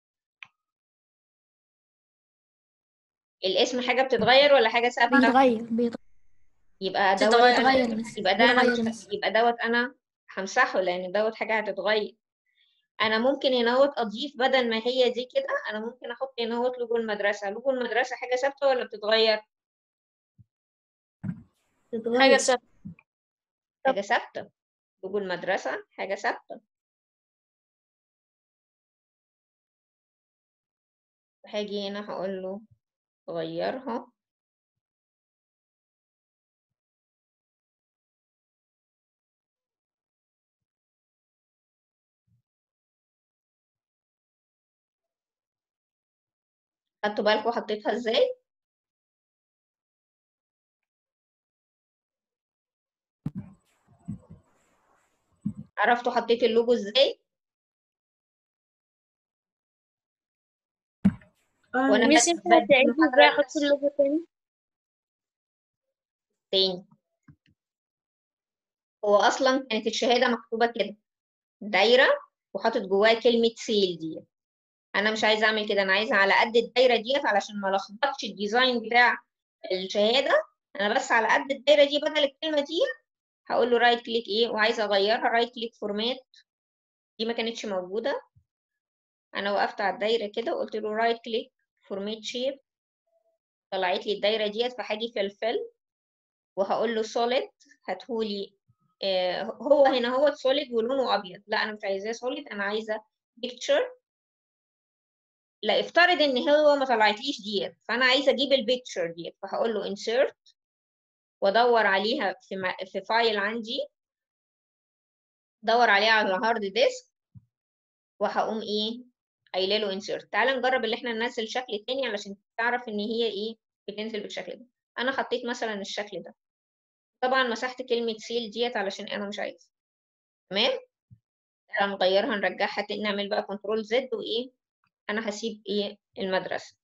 الاسم حاجه بتتغير ولا حاجه ثابته؟ بيتغير يبقى دوت تتغير. انا، بيتغير بس يبقى ده انا بيتغير مش، بس. يبقى دوت انا همسحه لان دوت حاجه هتتغير. انا ممكن هنا اهوت اضيف بدل ما هي دي كده، انا ممكن احط هنا اهوت لوجو المدرسه. لوجو المدرسه حاجه ثابته ولا بتتغير؟ حاجة تتغير. ثابتة. حاجه ثابته. لوجو المدرسه حاجه ثابته. هاجي هنا هقول له غيرها. خدتوا بالكم حطيتها ازاي؟ عرفتوا حطيت اللوجو ازاي؟ وانا أيوة. ميس ينفع بدي تعيدي ازاي محاضرة احط لنفسي اللوجو تاني؟ تاني. هو اصلا كانت الشهادة مكتوبة كده دايرة وحاطط جواها كلمة سيل دي. انا مش عايزة اعمل كده، انا عايزة على قد الدايرة ديت علشان ما لخبطش الديزاين بتاع الشهادة. انا بس على قد الدايرة دي بدل الكلمة دي هقول له رايت كليك ايه، وعايزة اغيرها رايت كليك فورمات. دي ما كانتش موجودة. انا وقفت على الدايرة كده وقلت له رايت كليك فورمات شيب، طلعت لي الدايرة ديت. فهاجي في الفيل وهقول له سوليد، هاتهولي. هو هنا هو سوليد ولونه ابيض. لا انا مش عايزاه سوليد، انا عايزه بيكتشر. لا افترض ان هو ما طلعتليش ديت، فانا عايزه اجيب البيكتشر ديت. فهقول له انسيرت وادور عليها في فايل عندي، دور عليها على هارد ديسك، وهقوم ايه قايله له انسيرت. تعال نجرب اللي احنا ننزل شكل تاني علشان تعرف ان هي ايه بتنزل بالشكل ده. انا حطيت مثلا الشكل ده، طبعا مسحت كلمه سيل ديت علشان انا مش عايزه. تمام، هنغيرها نرجعها تاني، نعمل بقى كنترول زد وايه. انا هسيب ايه المدرسة.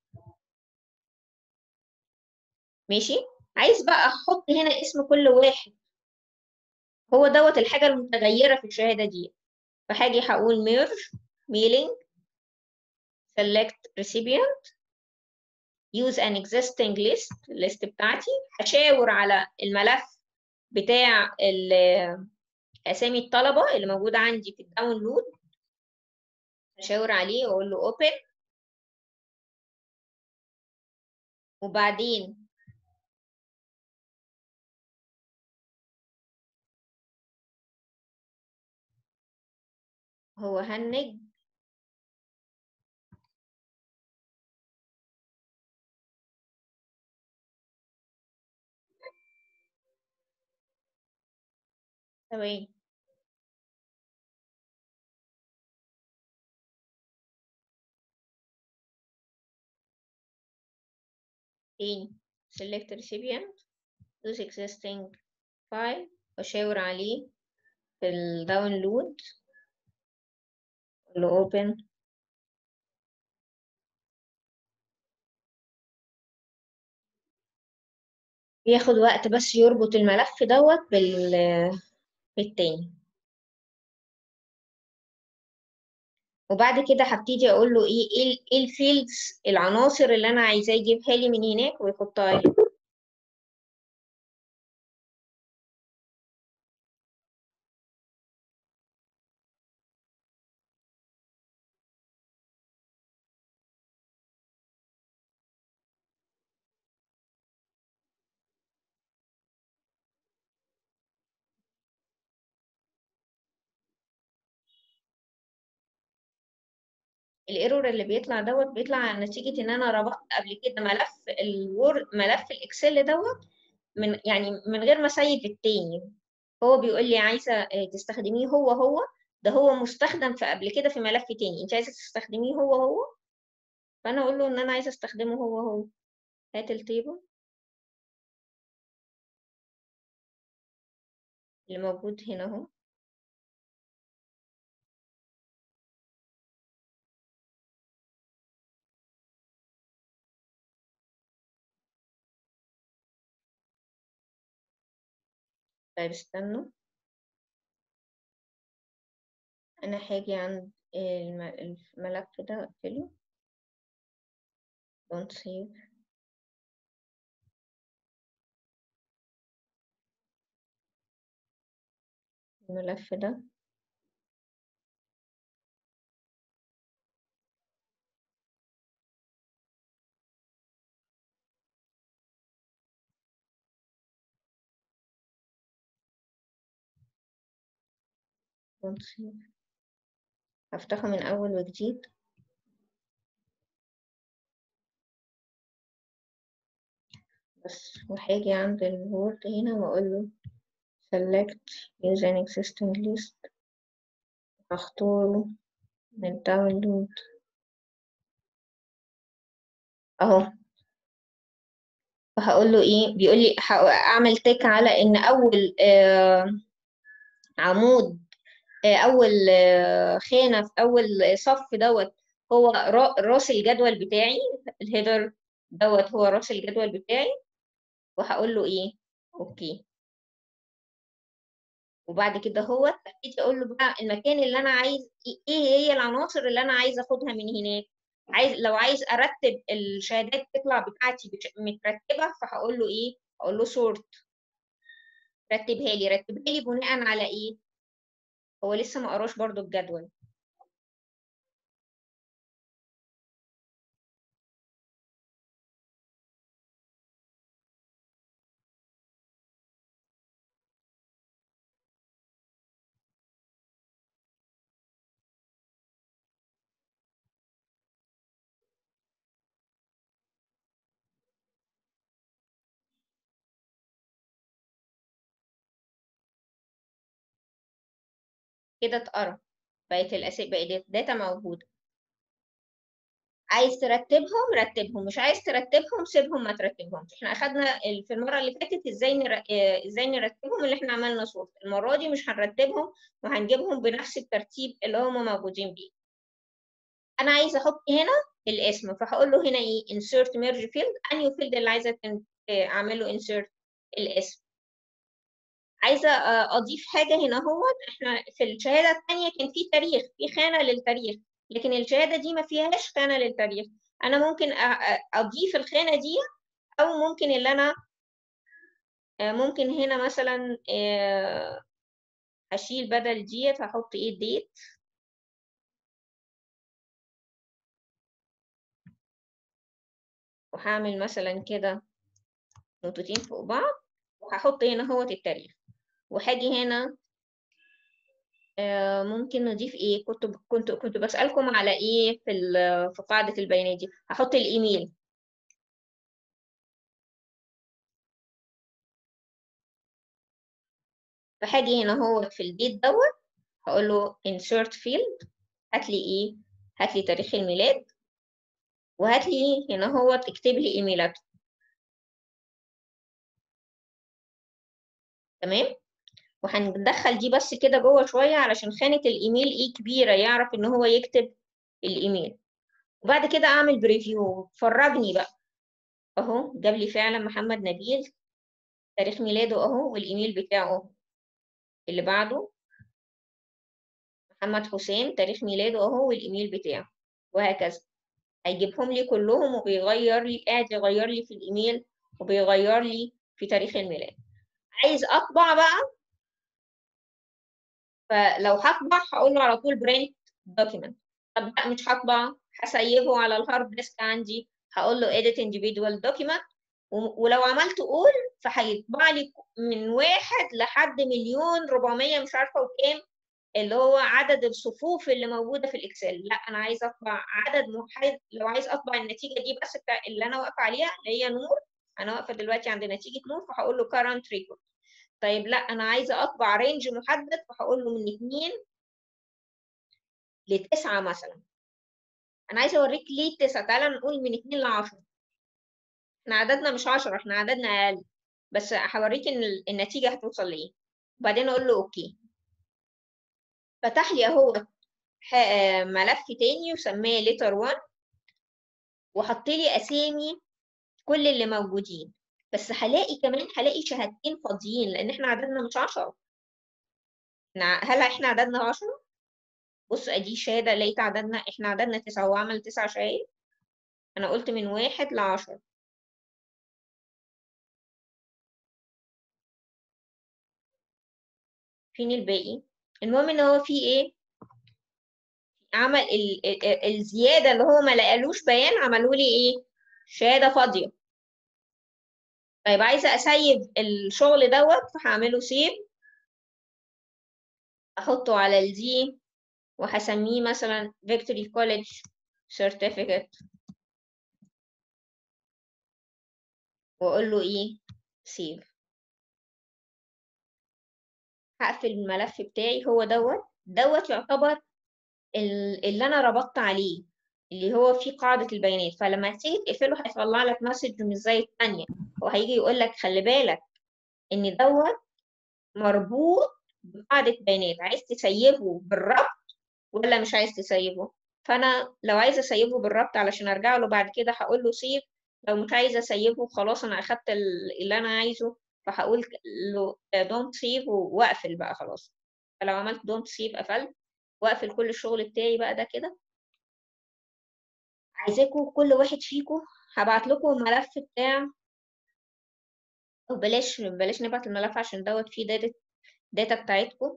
ماشي، عايز بقى احط هنا اسم كل واحد. هو دوت الحاجة المتغيرة في الشهادة دي. فهاجي هقول ميرج ميلينج select recipient use an existing list بتاعتي. هشاور على الملف بتاع اسامي الطلبة اللي موجودة عندي في الداونلود، هشاور عليه واقول له open. وبعدين هو هنج ثواني. تاني select recipient use existing file واشاور عليه في الداونلود، اقول له open. بياخد وقت بس يربط الملف دوت بالتاني. وبعد كده هبتدي اقول له ايه الفيلدز العناصر اللي انا عايزاه يجيبها لي من هناك ويحطها لي. الايرور اللي بيطلع دوت بيطلع نتيجة ان انا ربطت قبل كده ملف الاكسل دوت يعني من غير ما اسيب التاني. هو بيقول لي عايزة تستخدميه هو ده هو مستخدم في قبل كده في ملف تاني، انت عايزة تستخدميه هو فانا اقول له ان انا عايزة استخدمه هو. هات التيبل اللي موجود هنا اهو. طيب استنوا، انا هاجي عند الملف ده اقفله. don't save الملف ده. don't save هفتحه من اول وجديد. بس وهاجي عند الوورد هنا واقول له select use an existing list، هختاره من داونلود اهو. فهقول له ايه، بيقول لي اعمل تك على ان اول عمود، اول خانة في اول صف دوت هو راس الجدول بتاعي. الهيدر دوت هو راس الجدول بتاعي، وهقول له ايه اوكي. وبعد كده هو ابتدي اقول له بقى المكان اللي انا عايز ايه هي العناصر اللي انا عايز اخدها من هناك. لو عايز ارتب الشهادات تطلع بتاعتي مترتبه، فهقول له ايه، اقول له سورت، رتبها لي بناء على ايه. هو لسه ما قراش برضو الجدول. كده اتقرا، بقت الداتا موجوده. عايز ترتبهم رتبهم، مش عايز ترتبهم سيبهم ما ترتبهمش. احنا اخدنا في المره اللي فاتت ازاي نرتبهم، اللي احنا عملنا صوت. المره دي مش هنرتبهم وهنجيبهم بنفس الترتيب اللي هم موجودين بيه. انا عايزه احط هنا الاسم، فهقول له هنا ايه insert merge field. انهي فيلد اللي عايزه اعمل له insert؟ الاسم. عايزه اضيف حاجه هنا. هو احنا في الشهاده الثانيه كان في تاريخ، في خانه للتاريخ، لكن الشهاده دي ما فيهاش خانه للتاريخ. انا ممكن اضيف الخانه دي، او ممكن اللي انا ممكن هنا مثلا هشيل بدل ديت، هحط ايه ديت، وهعمل مثلا كده نقطتين فوق بعض، وهحط هنا هو التاريخ. وهاجي هنا ممكن نضيف ايه، كنت بسألكم على ايه في قاعدة البيانات دي. هحط الايميل. فهاجي هنا هو في الديت دوت، هقول له insert field، هات لي ايه، هات لي تاريخ الميلاد، وهات لي هنا هو تكتب لي ايميلات. تمام. وهندخل دي بس كده جوه شويه علشان خانه الايميل ايه كبيره، يعرف ان هو يكتب الايميل. وبعد كده اعمل بريفيو، فرجني بقى. اهو جاب لي فعلا محمد نبيل، تاريخ ميلاده اهو، والايميل بتاعه اهو. اللي بعده محمد حسين، تاريخ ميلاده اهو والايميل بتاعه، وهكذا. هيجيبهم لي كلهم، وبيغير لي، قاعد يغير لي في الايميل وبيغير لي في تاريخ الميلاد. عايز اطبع بقى، فلو هطبع هقول له على طول برنت دوكيمنت. طب لا مش هطبع، هسيبه على الهارد ديسك عندي، هقول له edit individual document. ولو عملت all فهيطبع لي من 1 لحد 1,400,000 مش عارفه وكام اللي هو عدد الصفوف اللي موجودة في الإكسل. لا، أنا عايزة أطبع عدد محدد. لو عايز أطبع النتيجة دي بس اللي أنا واقفة عليها اللي هي نور، أنا واقفة دلوقتي عند نتيجة نور، فهقول له current record. طيب لا، أنا عايزة أطبع رينج محدد، فهقول له من 2 ل 9 مثلا. أنا عايزة أوريك ليه 9. تعالى نقول من 2 ل 10. إحنا عددنا مش 10، إحنا عددنا أقل، بس هوريك إن النتيجة هتوصل لإيه. وبعدين أقول له أوكي. فتح لي أهو ملف تاني وسماه letter 1، وحط لي أسامي كل اللي موجودين. بس هلاقي شهادتين فاضيين لأن إحنا عددنا مش 10. هل إحنا عددنا 10؟ بص أدي شهادة، لقيت إحنا عددنا 9، هو عمل 9 شهايد. أنا قلت من 1 ل10. فين الباقي؟ المهم إن هو في إيه؟ عمل الزيادة اللي هو ما لقالوش بيان، عملوا لي إيه؟ شهادة فاضية. طيب عايزة أسيب الشغل دوت، فهعمله سيف، أحطه على الدي وهسميه مثلا Victory College Certificate، وأقول له إيه؟ سيف. هقفل الملف بتاعي. هو دوت يعتبر اللي أنا ربطت عليه، اللي هو فيه قاعدة البيانات. فلما تيجي تقفله هيطلع لك مسج مش زي الثانية، وهيجي يقول لك خلي بالك إن دوت مربوط بقاعدة بيانات، عايز تسيبه بالربط ولا مش عايز تسيبه. فأنا لو عايزة أسيبه بالربط علشان أرجع له بعد كده هقول له سيف. لو مش عايزة أسيبه خلاص أنا أخدت اللي أنا عايزه، فهقول له don't save وأقفل بقى خلاص. فلو عملت don't save قفلت وأقفل كل الشغل بتاعي بقى ده كده. عايزاكم كل واحد فيكم هبعت لكم الملف بتاع، أو بلاش نبعت الملف عشان دوت فيه داتا بتاعتكم.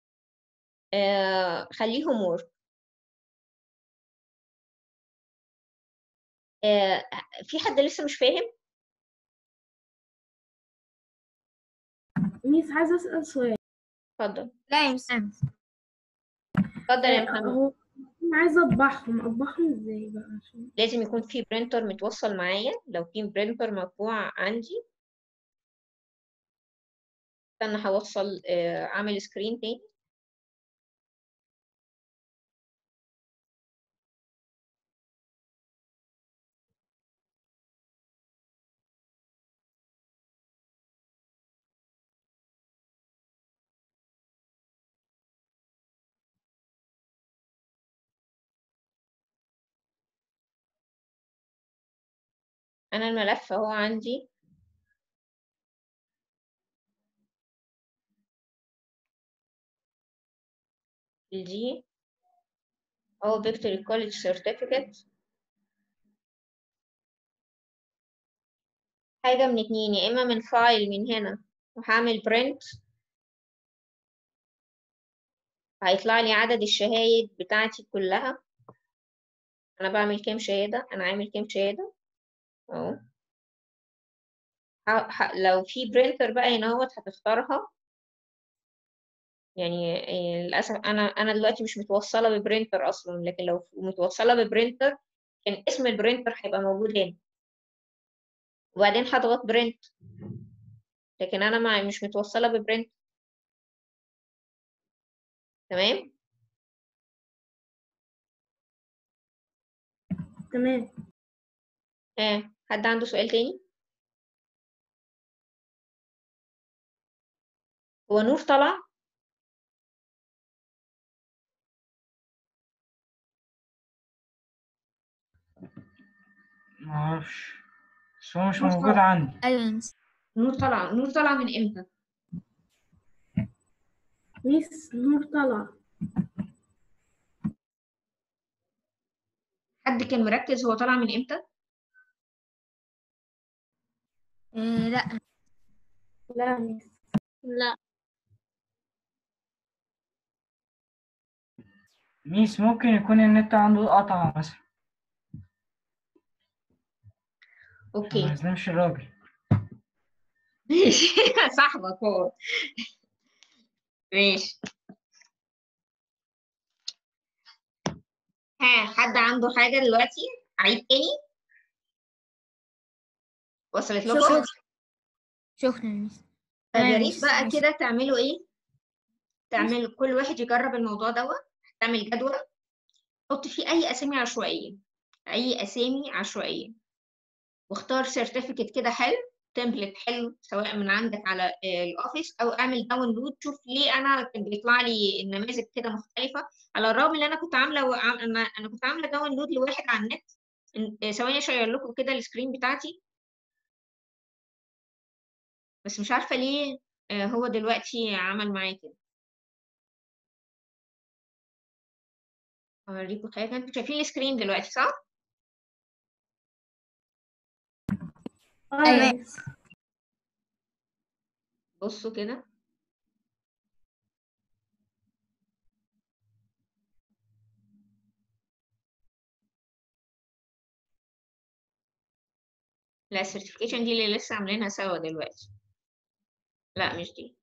خليهم وورد. في حد لسه مش فاهم؟ ميس عايزة أسأل سؤال. اتفضل. لا يا مس. اتفضل يا محمد. هو أنا عايزة أطبعهم إزاي بقى؟ عشان لازم يكون في برينتر متوصل معايا. لو في برينتر مطبوع عندي، استنى هوصل اعمل سكرين تاني. انا الملف اهو عندي. الجي اهو فيكتوري كوليدج سيرتيفيكت. حاجة من اتنين، يا اما من فايل من هنا وهعمل برنت، هيطلع لي عدد الشهايد بتاعتي كلها. انا بعمل كام شهادة، انا عامل كام شهادة اهو. لو في برينتر بقى هنا اهوت هتختارها. يعني للأسف أنا دلوقتي مش متوصلة ببرينتر أصلا، لكن لو متوصلة ببرينتر كان اسم البرينتر هيبقى موجود هنا، وبعدين هضغط برنت. لكن أنا مش متوصلة ببرنت. تمام. تمام. حد عنده سؤال تاني؟ هو نور طلع؟ معرفش، بس هو مش نور موجود طلع. عندي. ايوه يا مس. نور طلع من امتى؟ ميس نور طلع. حد كان مركز هو طلع من امتى؟ لا. لا ميس. لا. ميس ممكن يكون النت عنده قطع مثلا، عشان ما اوكي. يظلمش الراجل. ماشي. صاحبك هو. ماشي. حد عنده حاجة دلوقتي؟ عيد تاني؟ وصلت لكم؟ شكرا شكرا يا ميس. طب يا تمام، ريت بقى ماشي. كده تعملوا ايه؟ تعمل كل واحد يجرب الموضوع دوت، تعمل جدول حط فيه أي أسامي عشوائية، أي أسامي عشوائية، واختار سيرتيفيكت كده حلو، تمبلت حلو سواء من عندك على الأوفيس أو اعمل داونلود. شوف ليه أنا كان بيطلع لي النماذج كده مختلفة، على الرغم إن أنا كنت عاملة أنا كنت عاملة داونلود لواحد على النت. ثواني أشير لكم كده السكرين بتاعتي، بس مش عارفة ليه هو دلوقتي عمل معايا كده. أوريكم حاجة، أنتوا شايفين السكرين دلوقتي صح؟ اه أيوة. يا ميس. بصوا كده، لا السيرتيفيكيشن دي اللي لسه عاملينها سوا دلوقتي، لا مش دي.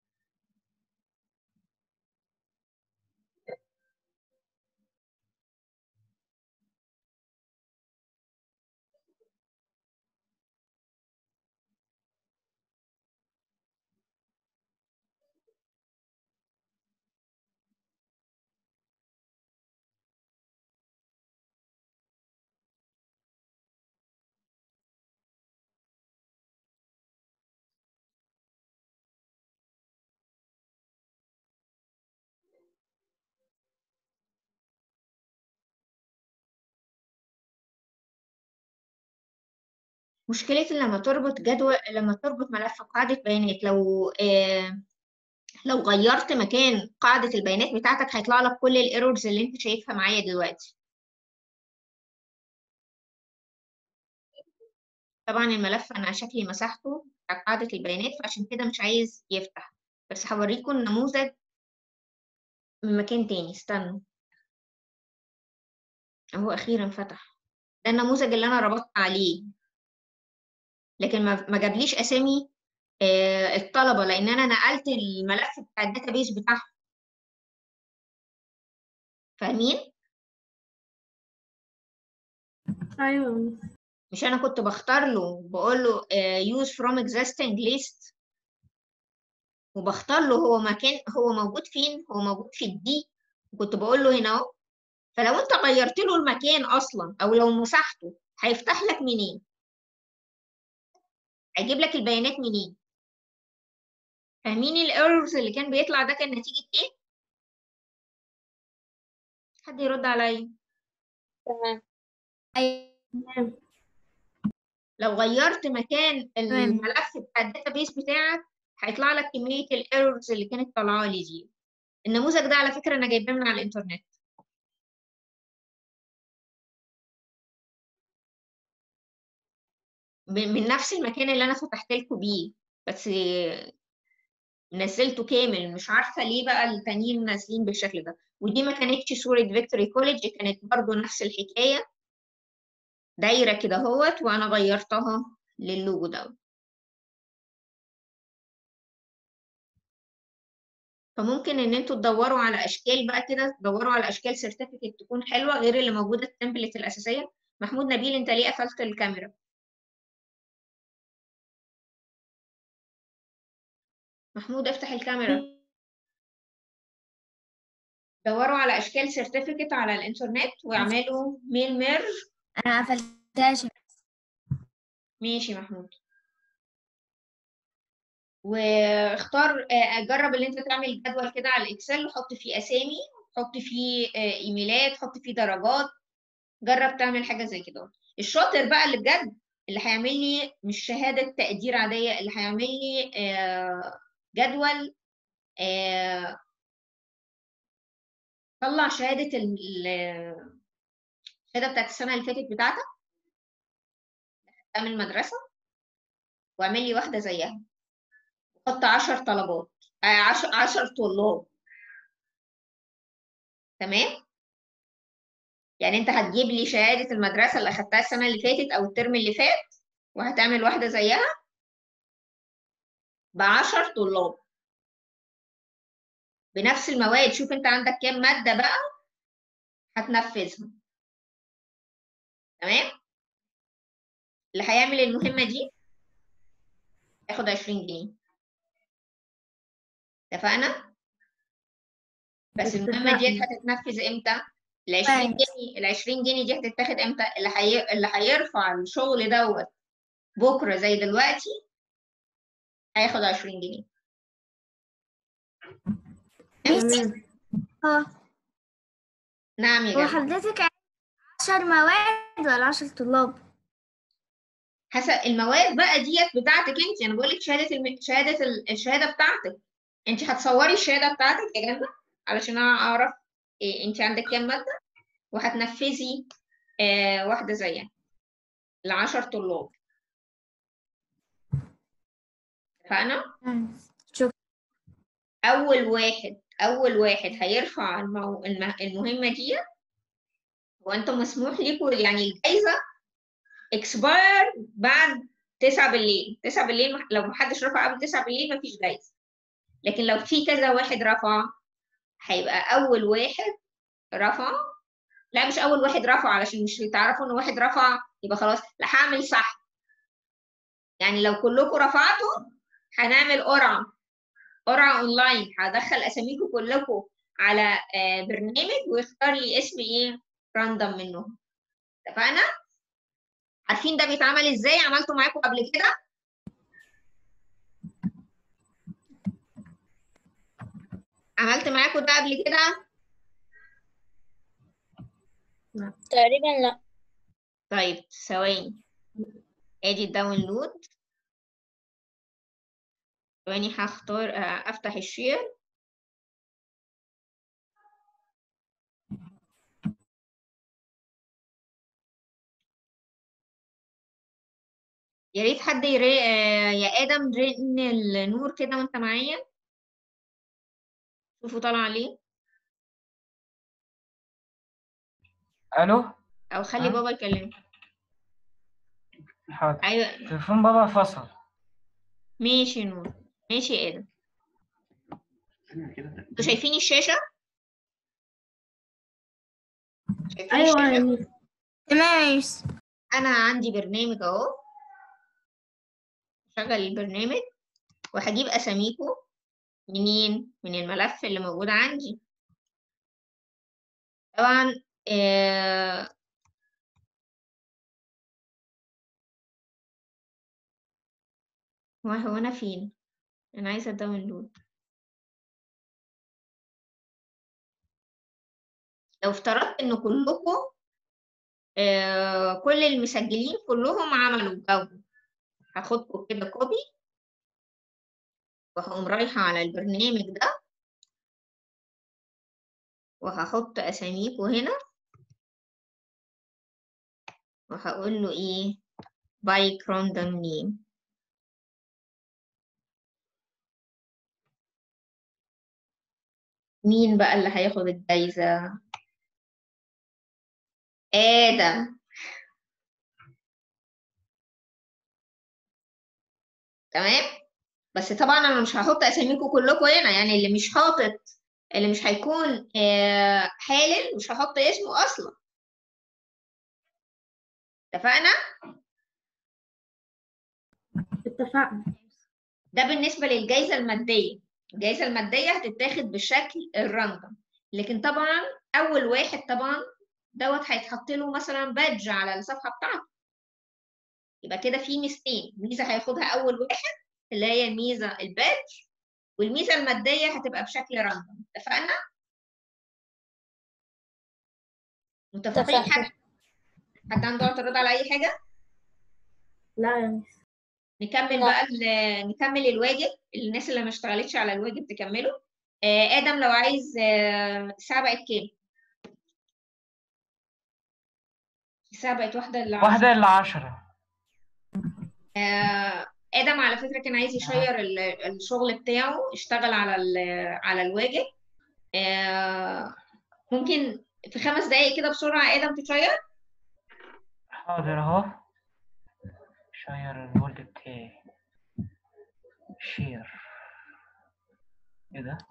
مشكلة لما تربط ملف قاعدة بيانات، لو غيرت مكان قاعدة البيانات بتاعتك هيطلع لك كل الايرورز اللي انت شايفها معايا دلوقتي. طبعا الملف انا شكلي مسحته بتاع قاعدة البيانات، فعشان كده مش عايز يفتح، بس هوريكم النموذج من مكان تاني. استنوا اهو اخيرا فتح. ده النموذج اللي انا ربطت عليه، لكن ما جابليش اسامي الطلبة، لان انا نقلت الملف بتاع الداتابيس بتاعهم. فاهمين؟ ايوه يا ميس. مش انا كنت بختار له بقول له use from existing list، وبختار له هو موجود فين، هو موجود في الدي، وكنت بقول له هنا اهو. فلو انت غيرت له المكان اصلا او لو مسحته هيفتح لك منين؟ هيجيب لك البيانات منين؟ فاهمين الايرورز اللي كان بيطلع ده كان نتيجة ايه؟ حد يرد عليا. تمام. أيوة. تمام. لو غيرت مكان تمام. الملف بتاع الداتابيس بتاعك هيطلع لك كمية الايرورز اللي كانت طالعه لي دي. النموذج ده على فكرة انا جايباه من على الانترنت، من نفس المكان اللي انا فتحت لكم بيه، بس نزلته كامل. مش عارفه ليه بقى التانيين نازلين بالشكل ده. ودي ما كانتش صوره فيكتوري كوليدج، كانت برضو نفس الحكايه، دايره كده اهوت، وانا غيرتها للوجو ده. فممكن ان انتوا تدوروا على اشكال بقى كده، تدوروا على اشكال سيرتيفيكت تكون حلوه غير اللي موجوده التمبلت الاساسيه. محمود نبيل انت ليه قفلت الكاميرا؟ محمود افتح الكاميرا. دوروا على اشكال سيرتيفيكت على الانترنت واعملوا ميل ميرج. أنا قفلتهاش. ماشي محمود. واختار جرب اللي انت تعمل جدول كده على الاكسل، حط فيه اسامي، حط فيه ايميلات، حط فيه درجات. جرب تعمل حاجه زي كده. الشاطر بقى اللي بجد، اللي هيعمل لي مش شهاده تقدير عاديه، اللي هيعمل لي جدول طلع الشهاده بتاعت السنه اللي فاتت بتاعتك، تعمل مدرسه واعمل لي واحده زيها، حط 10 طلبات 10 طلاب. تمام؟ يعني انت هتجيب لي شهادة المدرسة اللي اخدتها السنة اللي فاتت او الترم اللي فات، وهتعمل واحدة زيها ب10 طلاب بنفس المواد. شوف انت عندك كام مادة بقى هتنفذهم. تمام؟ اللي هيعمل المهمة دي ياخد 20 جنيه. اتفقنا؟ بس المهمة ديت اتفقنا. هتتنفذ امتى؟ ال 20 جنيه، ال 20 جنيه دي هتتاخد امتى؟ اللي هيرفع الشغل دوت بكرة زي دلوقتي هياخد 20 جنيه. تمام. نعم يا هو جماعة. حضرتك 10 مواد ولا 10 طلاب؟ حسب المواد بقى ديت بتاعتك انت. انا بقول لك الشهادة بتاعتك. انت هتصوري الشهادة بتاعتك يا جنة علشان اعرف إيه انت عندك كام مادة، وهتنفذي واحدة زيها ل10 طلاب. اتفقنا؟ شكرا. أول واحد هيرفع المهمة دي، وأنتم مسموح لكم يعني الجايزة اكسباير بعد 9 بالليل. 9 بالليل لو محدش رفع قبل 9 بالليل مفيش جايزة. لكن لو في كذا واحد رفع هيبقى أول واحد رفع. لا مش أول واحد رفع، علشان مش تعرفوا إن واحد رفع يبقى خلاص. لا، هعمل صح. يعني لو كلكم رفعتوا هنعمل قرعة اونلاين. هدخل اساميكم كلكم على برنامج ويختار لي اسم ايه راندوم منهم. اتفقنا؟ عارفين ده بيتعمل ازاي؟ عملته معاكم قبل كده؟ عملت معاكم ده قبل كده؟ تقريبا لا. طيب ثواني، ادي الداونلود. ثواني هختار افتح الشير. يا ريت حد يا ادم رن النور كده وانت معايا. شوفوا طالع عليه، الو. او خلي بابا يكلمك. حاضر. ايوه تليفون بابا فصل. ماشي نور. ماشي يا ادم. انتوا شايفين الشاشه؟ شايفين ايوه الشاشه؟ يا ميس. تمام يا يوسف. انا عندي برنامج اهو. شغل البرنامج وهجيب اساميكم منين؟ من الملف اللي موجود عندي. طبعا هو انا فين؟ انا عايزه الداونلود. لو افترضت ان كلكم كل المسجلين كلهم عملوا جو، هاخدكم كده كوبي وهقوم رايحه على البرنامج ده وهحط اساميكم هنا وهقول له ايه بايك راندوم نيم. مين بقى اللي هياخد الجايزه؟ آدم. تمام. بس طبعا انا مش هحط اساميكم كلكم هنا، يعني اللي مش هيكون حالل مش هحط اسمه اصلا. اتفقنا؟ اتفقنا. ده بالنسبه للجائزه الماديه. الجائزه الماديه هتتاخد بالشكل الراندوم. لكن طبعا اول واحد طبعا دوت هيتحط له مثلا بادج على الصفحه بتاعته. يبقى كده في ميزتين، ميزه هياخدها اول واحد اللي هي الميزه البادج، والميزه الماديه هتبقى بشكل راندوم. اتفقنا؟ متفقين؟ اتفقنا. حد عنده اعتراض على اي حاجه؟ لا يا ميس. نكمل لا. بقى نكمل الواجب. الناس اللي ما اشتغلتش على الواجب تكمله. آدم لو عايز الساعة بقت كام؟ الساعة بقت 1:10. 1:10. آدم على فكرة كان عايز يشير الشغل بتاعه، اشتغل على الواجب. ممكن في 5 دقايق كده بسرعة آدم تشير؟ حاضر اهو. شير الورد بتاعي. شير. ايه ده؟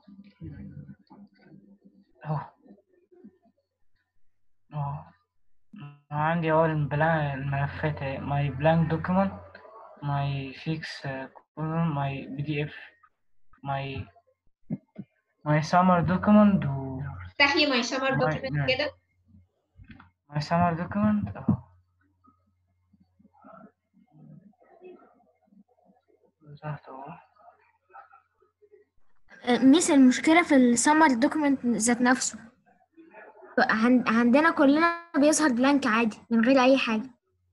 اهو. اهو. أنا عندي أول الملفات my blank document my fix column my PDF my summer document و افتح لي ماي سمر my دوكيمنت كده. my summer document أهو. تحت أهو. ميس المشكلة في السمر دوكيمنت ذات نفسه، عندنا كلنا بيظهر بلانك عادي من غير أي حاجة.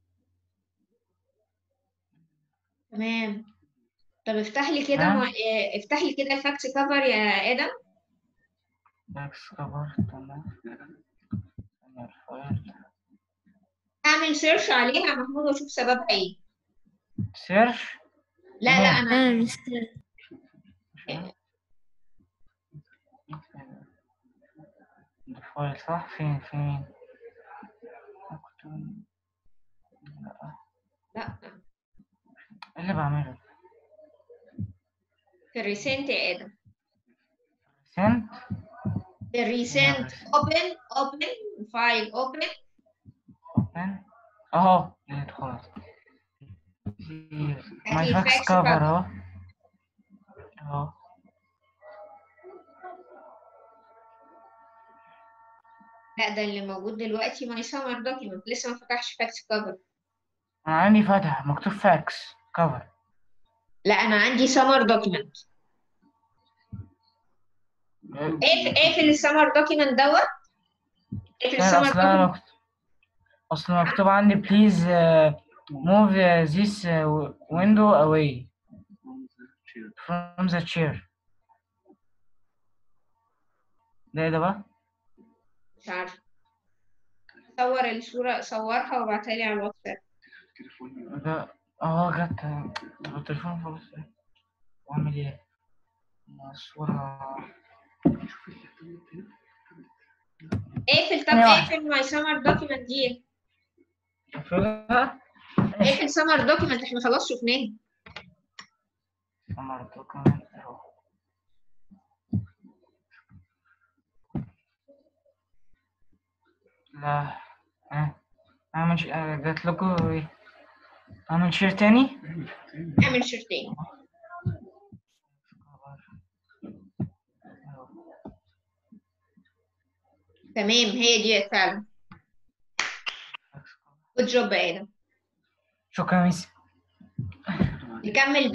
تمام. طب افتح لي كده ها؟ افتح لي كده الفاكس كفر يا ادم. فاكس كفر تمام. الفايل اعمل سيرش عليها يا محمود واشوف سببها ايه. سيرش. لا انا مش الفايل صح فين لا إيه اللي بعمله؟ في الريسنت يا ادم. سنت في الريسنت اوبن فايل اوبن. اوبن اهو لقيت خلاص. ماي أكيد فاكس fax كفر cover. اهو اهو. لا ده اللي موجود دلوقتي ماي سمر دوكيمنت، لسه ما فتحش فاكس كفر. انا عندي فتح مكتوب فاكس كفر. لا انا عندي سمر دوكيمنت. اقفل السمر دوكيمنت دوت. اقفل السمر دوكيمنت. اصل مكتوب عندي بليز move this window away from the chair. ده ايه ده بقى؟ مش عارفه. صور الصورة، صورها وابعتها لي على الواتساب. ده اه جت التليفون خلاص. واعمل ايه؟ الصورة اقفل. طب ثانية واحدة. اقفل ماي سمر دوكيمنت دي. اقفلها. اقفل سمر دوكيمنت، احنا خلاص شفناه. سمر دوكيمنت اهو. لا اعمل جات لكم ايه؟ اعمل شير تاني. اعمل شيرتين. تمام هي دي فعلا. جود جوب يا ادم. شكرا يا ميسي. نكمل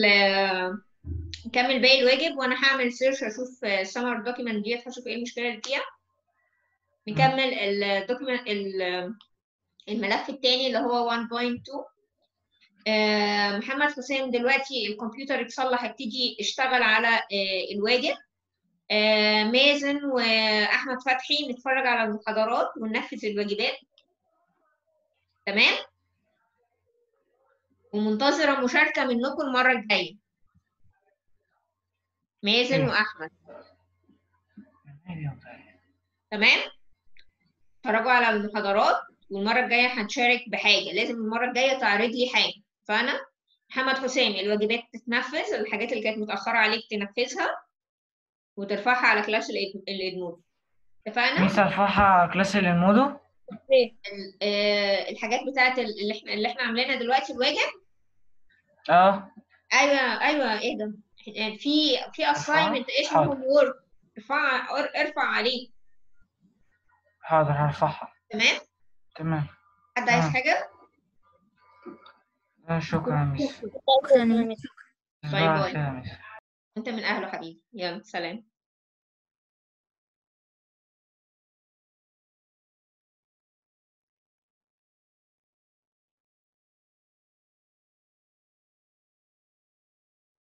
باقي الواجب، وانا هعمل سيرش اشوف السمر دوكيمنت ديت، هشوف ايه المشكله اللي فيها. نكمل الدوكيمنت الملف الثاني اللي هو 1.2. محمد حسين دلوقتي الكمبيوتر اتصلح، هيبتدي يشتغل على الواجب. مازن واحمد فتحي نتفرج على المحاضرات وننفذ الواجبات. تمام. ومنتظره مشاركه منكم المره الجايه. مازن واحمد. تمام. اتفرجوا على المحاضرات، والمره الجايه هنشارك بحاجه. لازم المره الجايه تعرض لي حاجه. فانا محمد حسام الواجبات تتنفذ، الحاجات اللي كانت متاخره عليك تنفذها وترفعها على كلاس الادمودو. اتفقنا؟ ميسي ارفعها على كلاس الادمودو. الحاجات بتاعت اللي احنا عاملينها دلوقتي الواجب. اه ايوه ايه ده؟ في assignment اسمه حاضر. homework. ارفع عليه. حاضر هرفعها. تمام. حد عايز حاجه؟ شكرا يا ميسي. باي باي. يا ميسي. انت من اهله حبيبي. يلا سلام.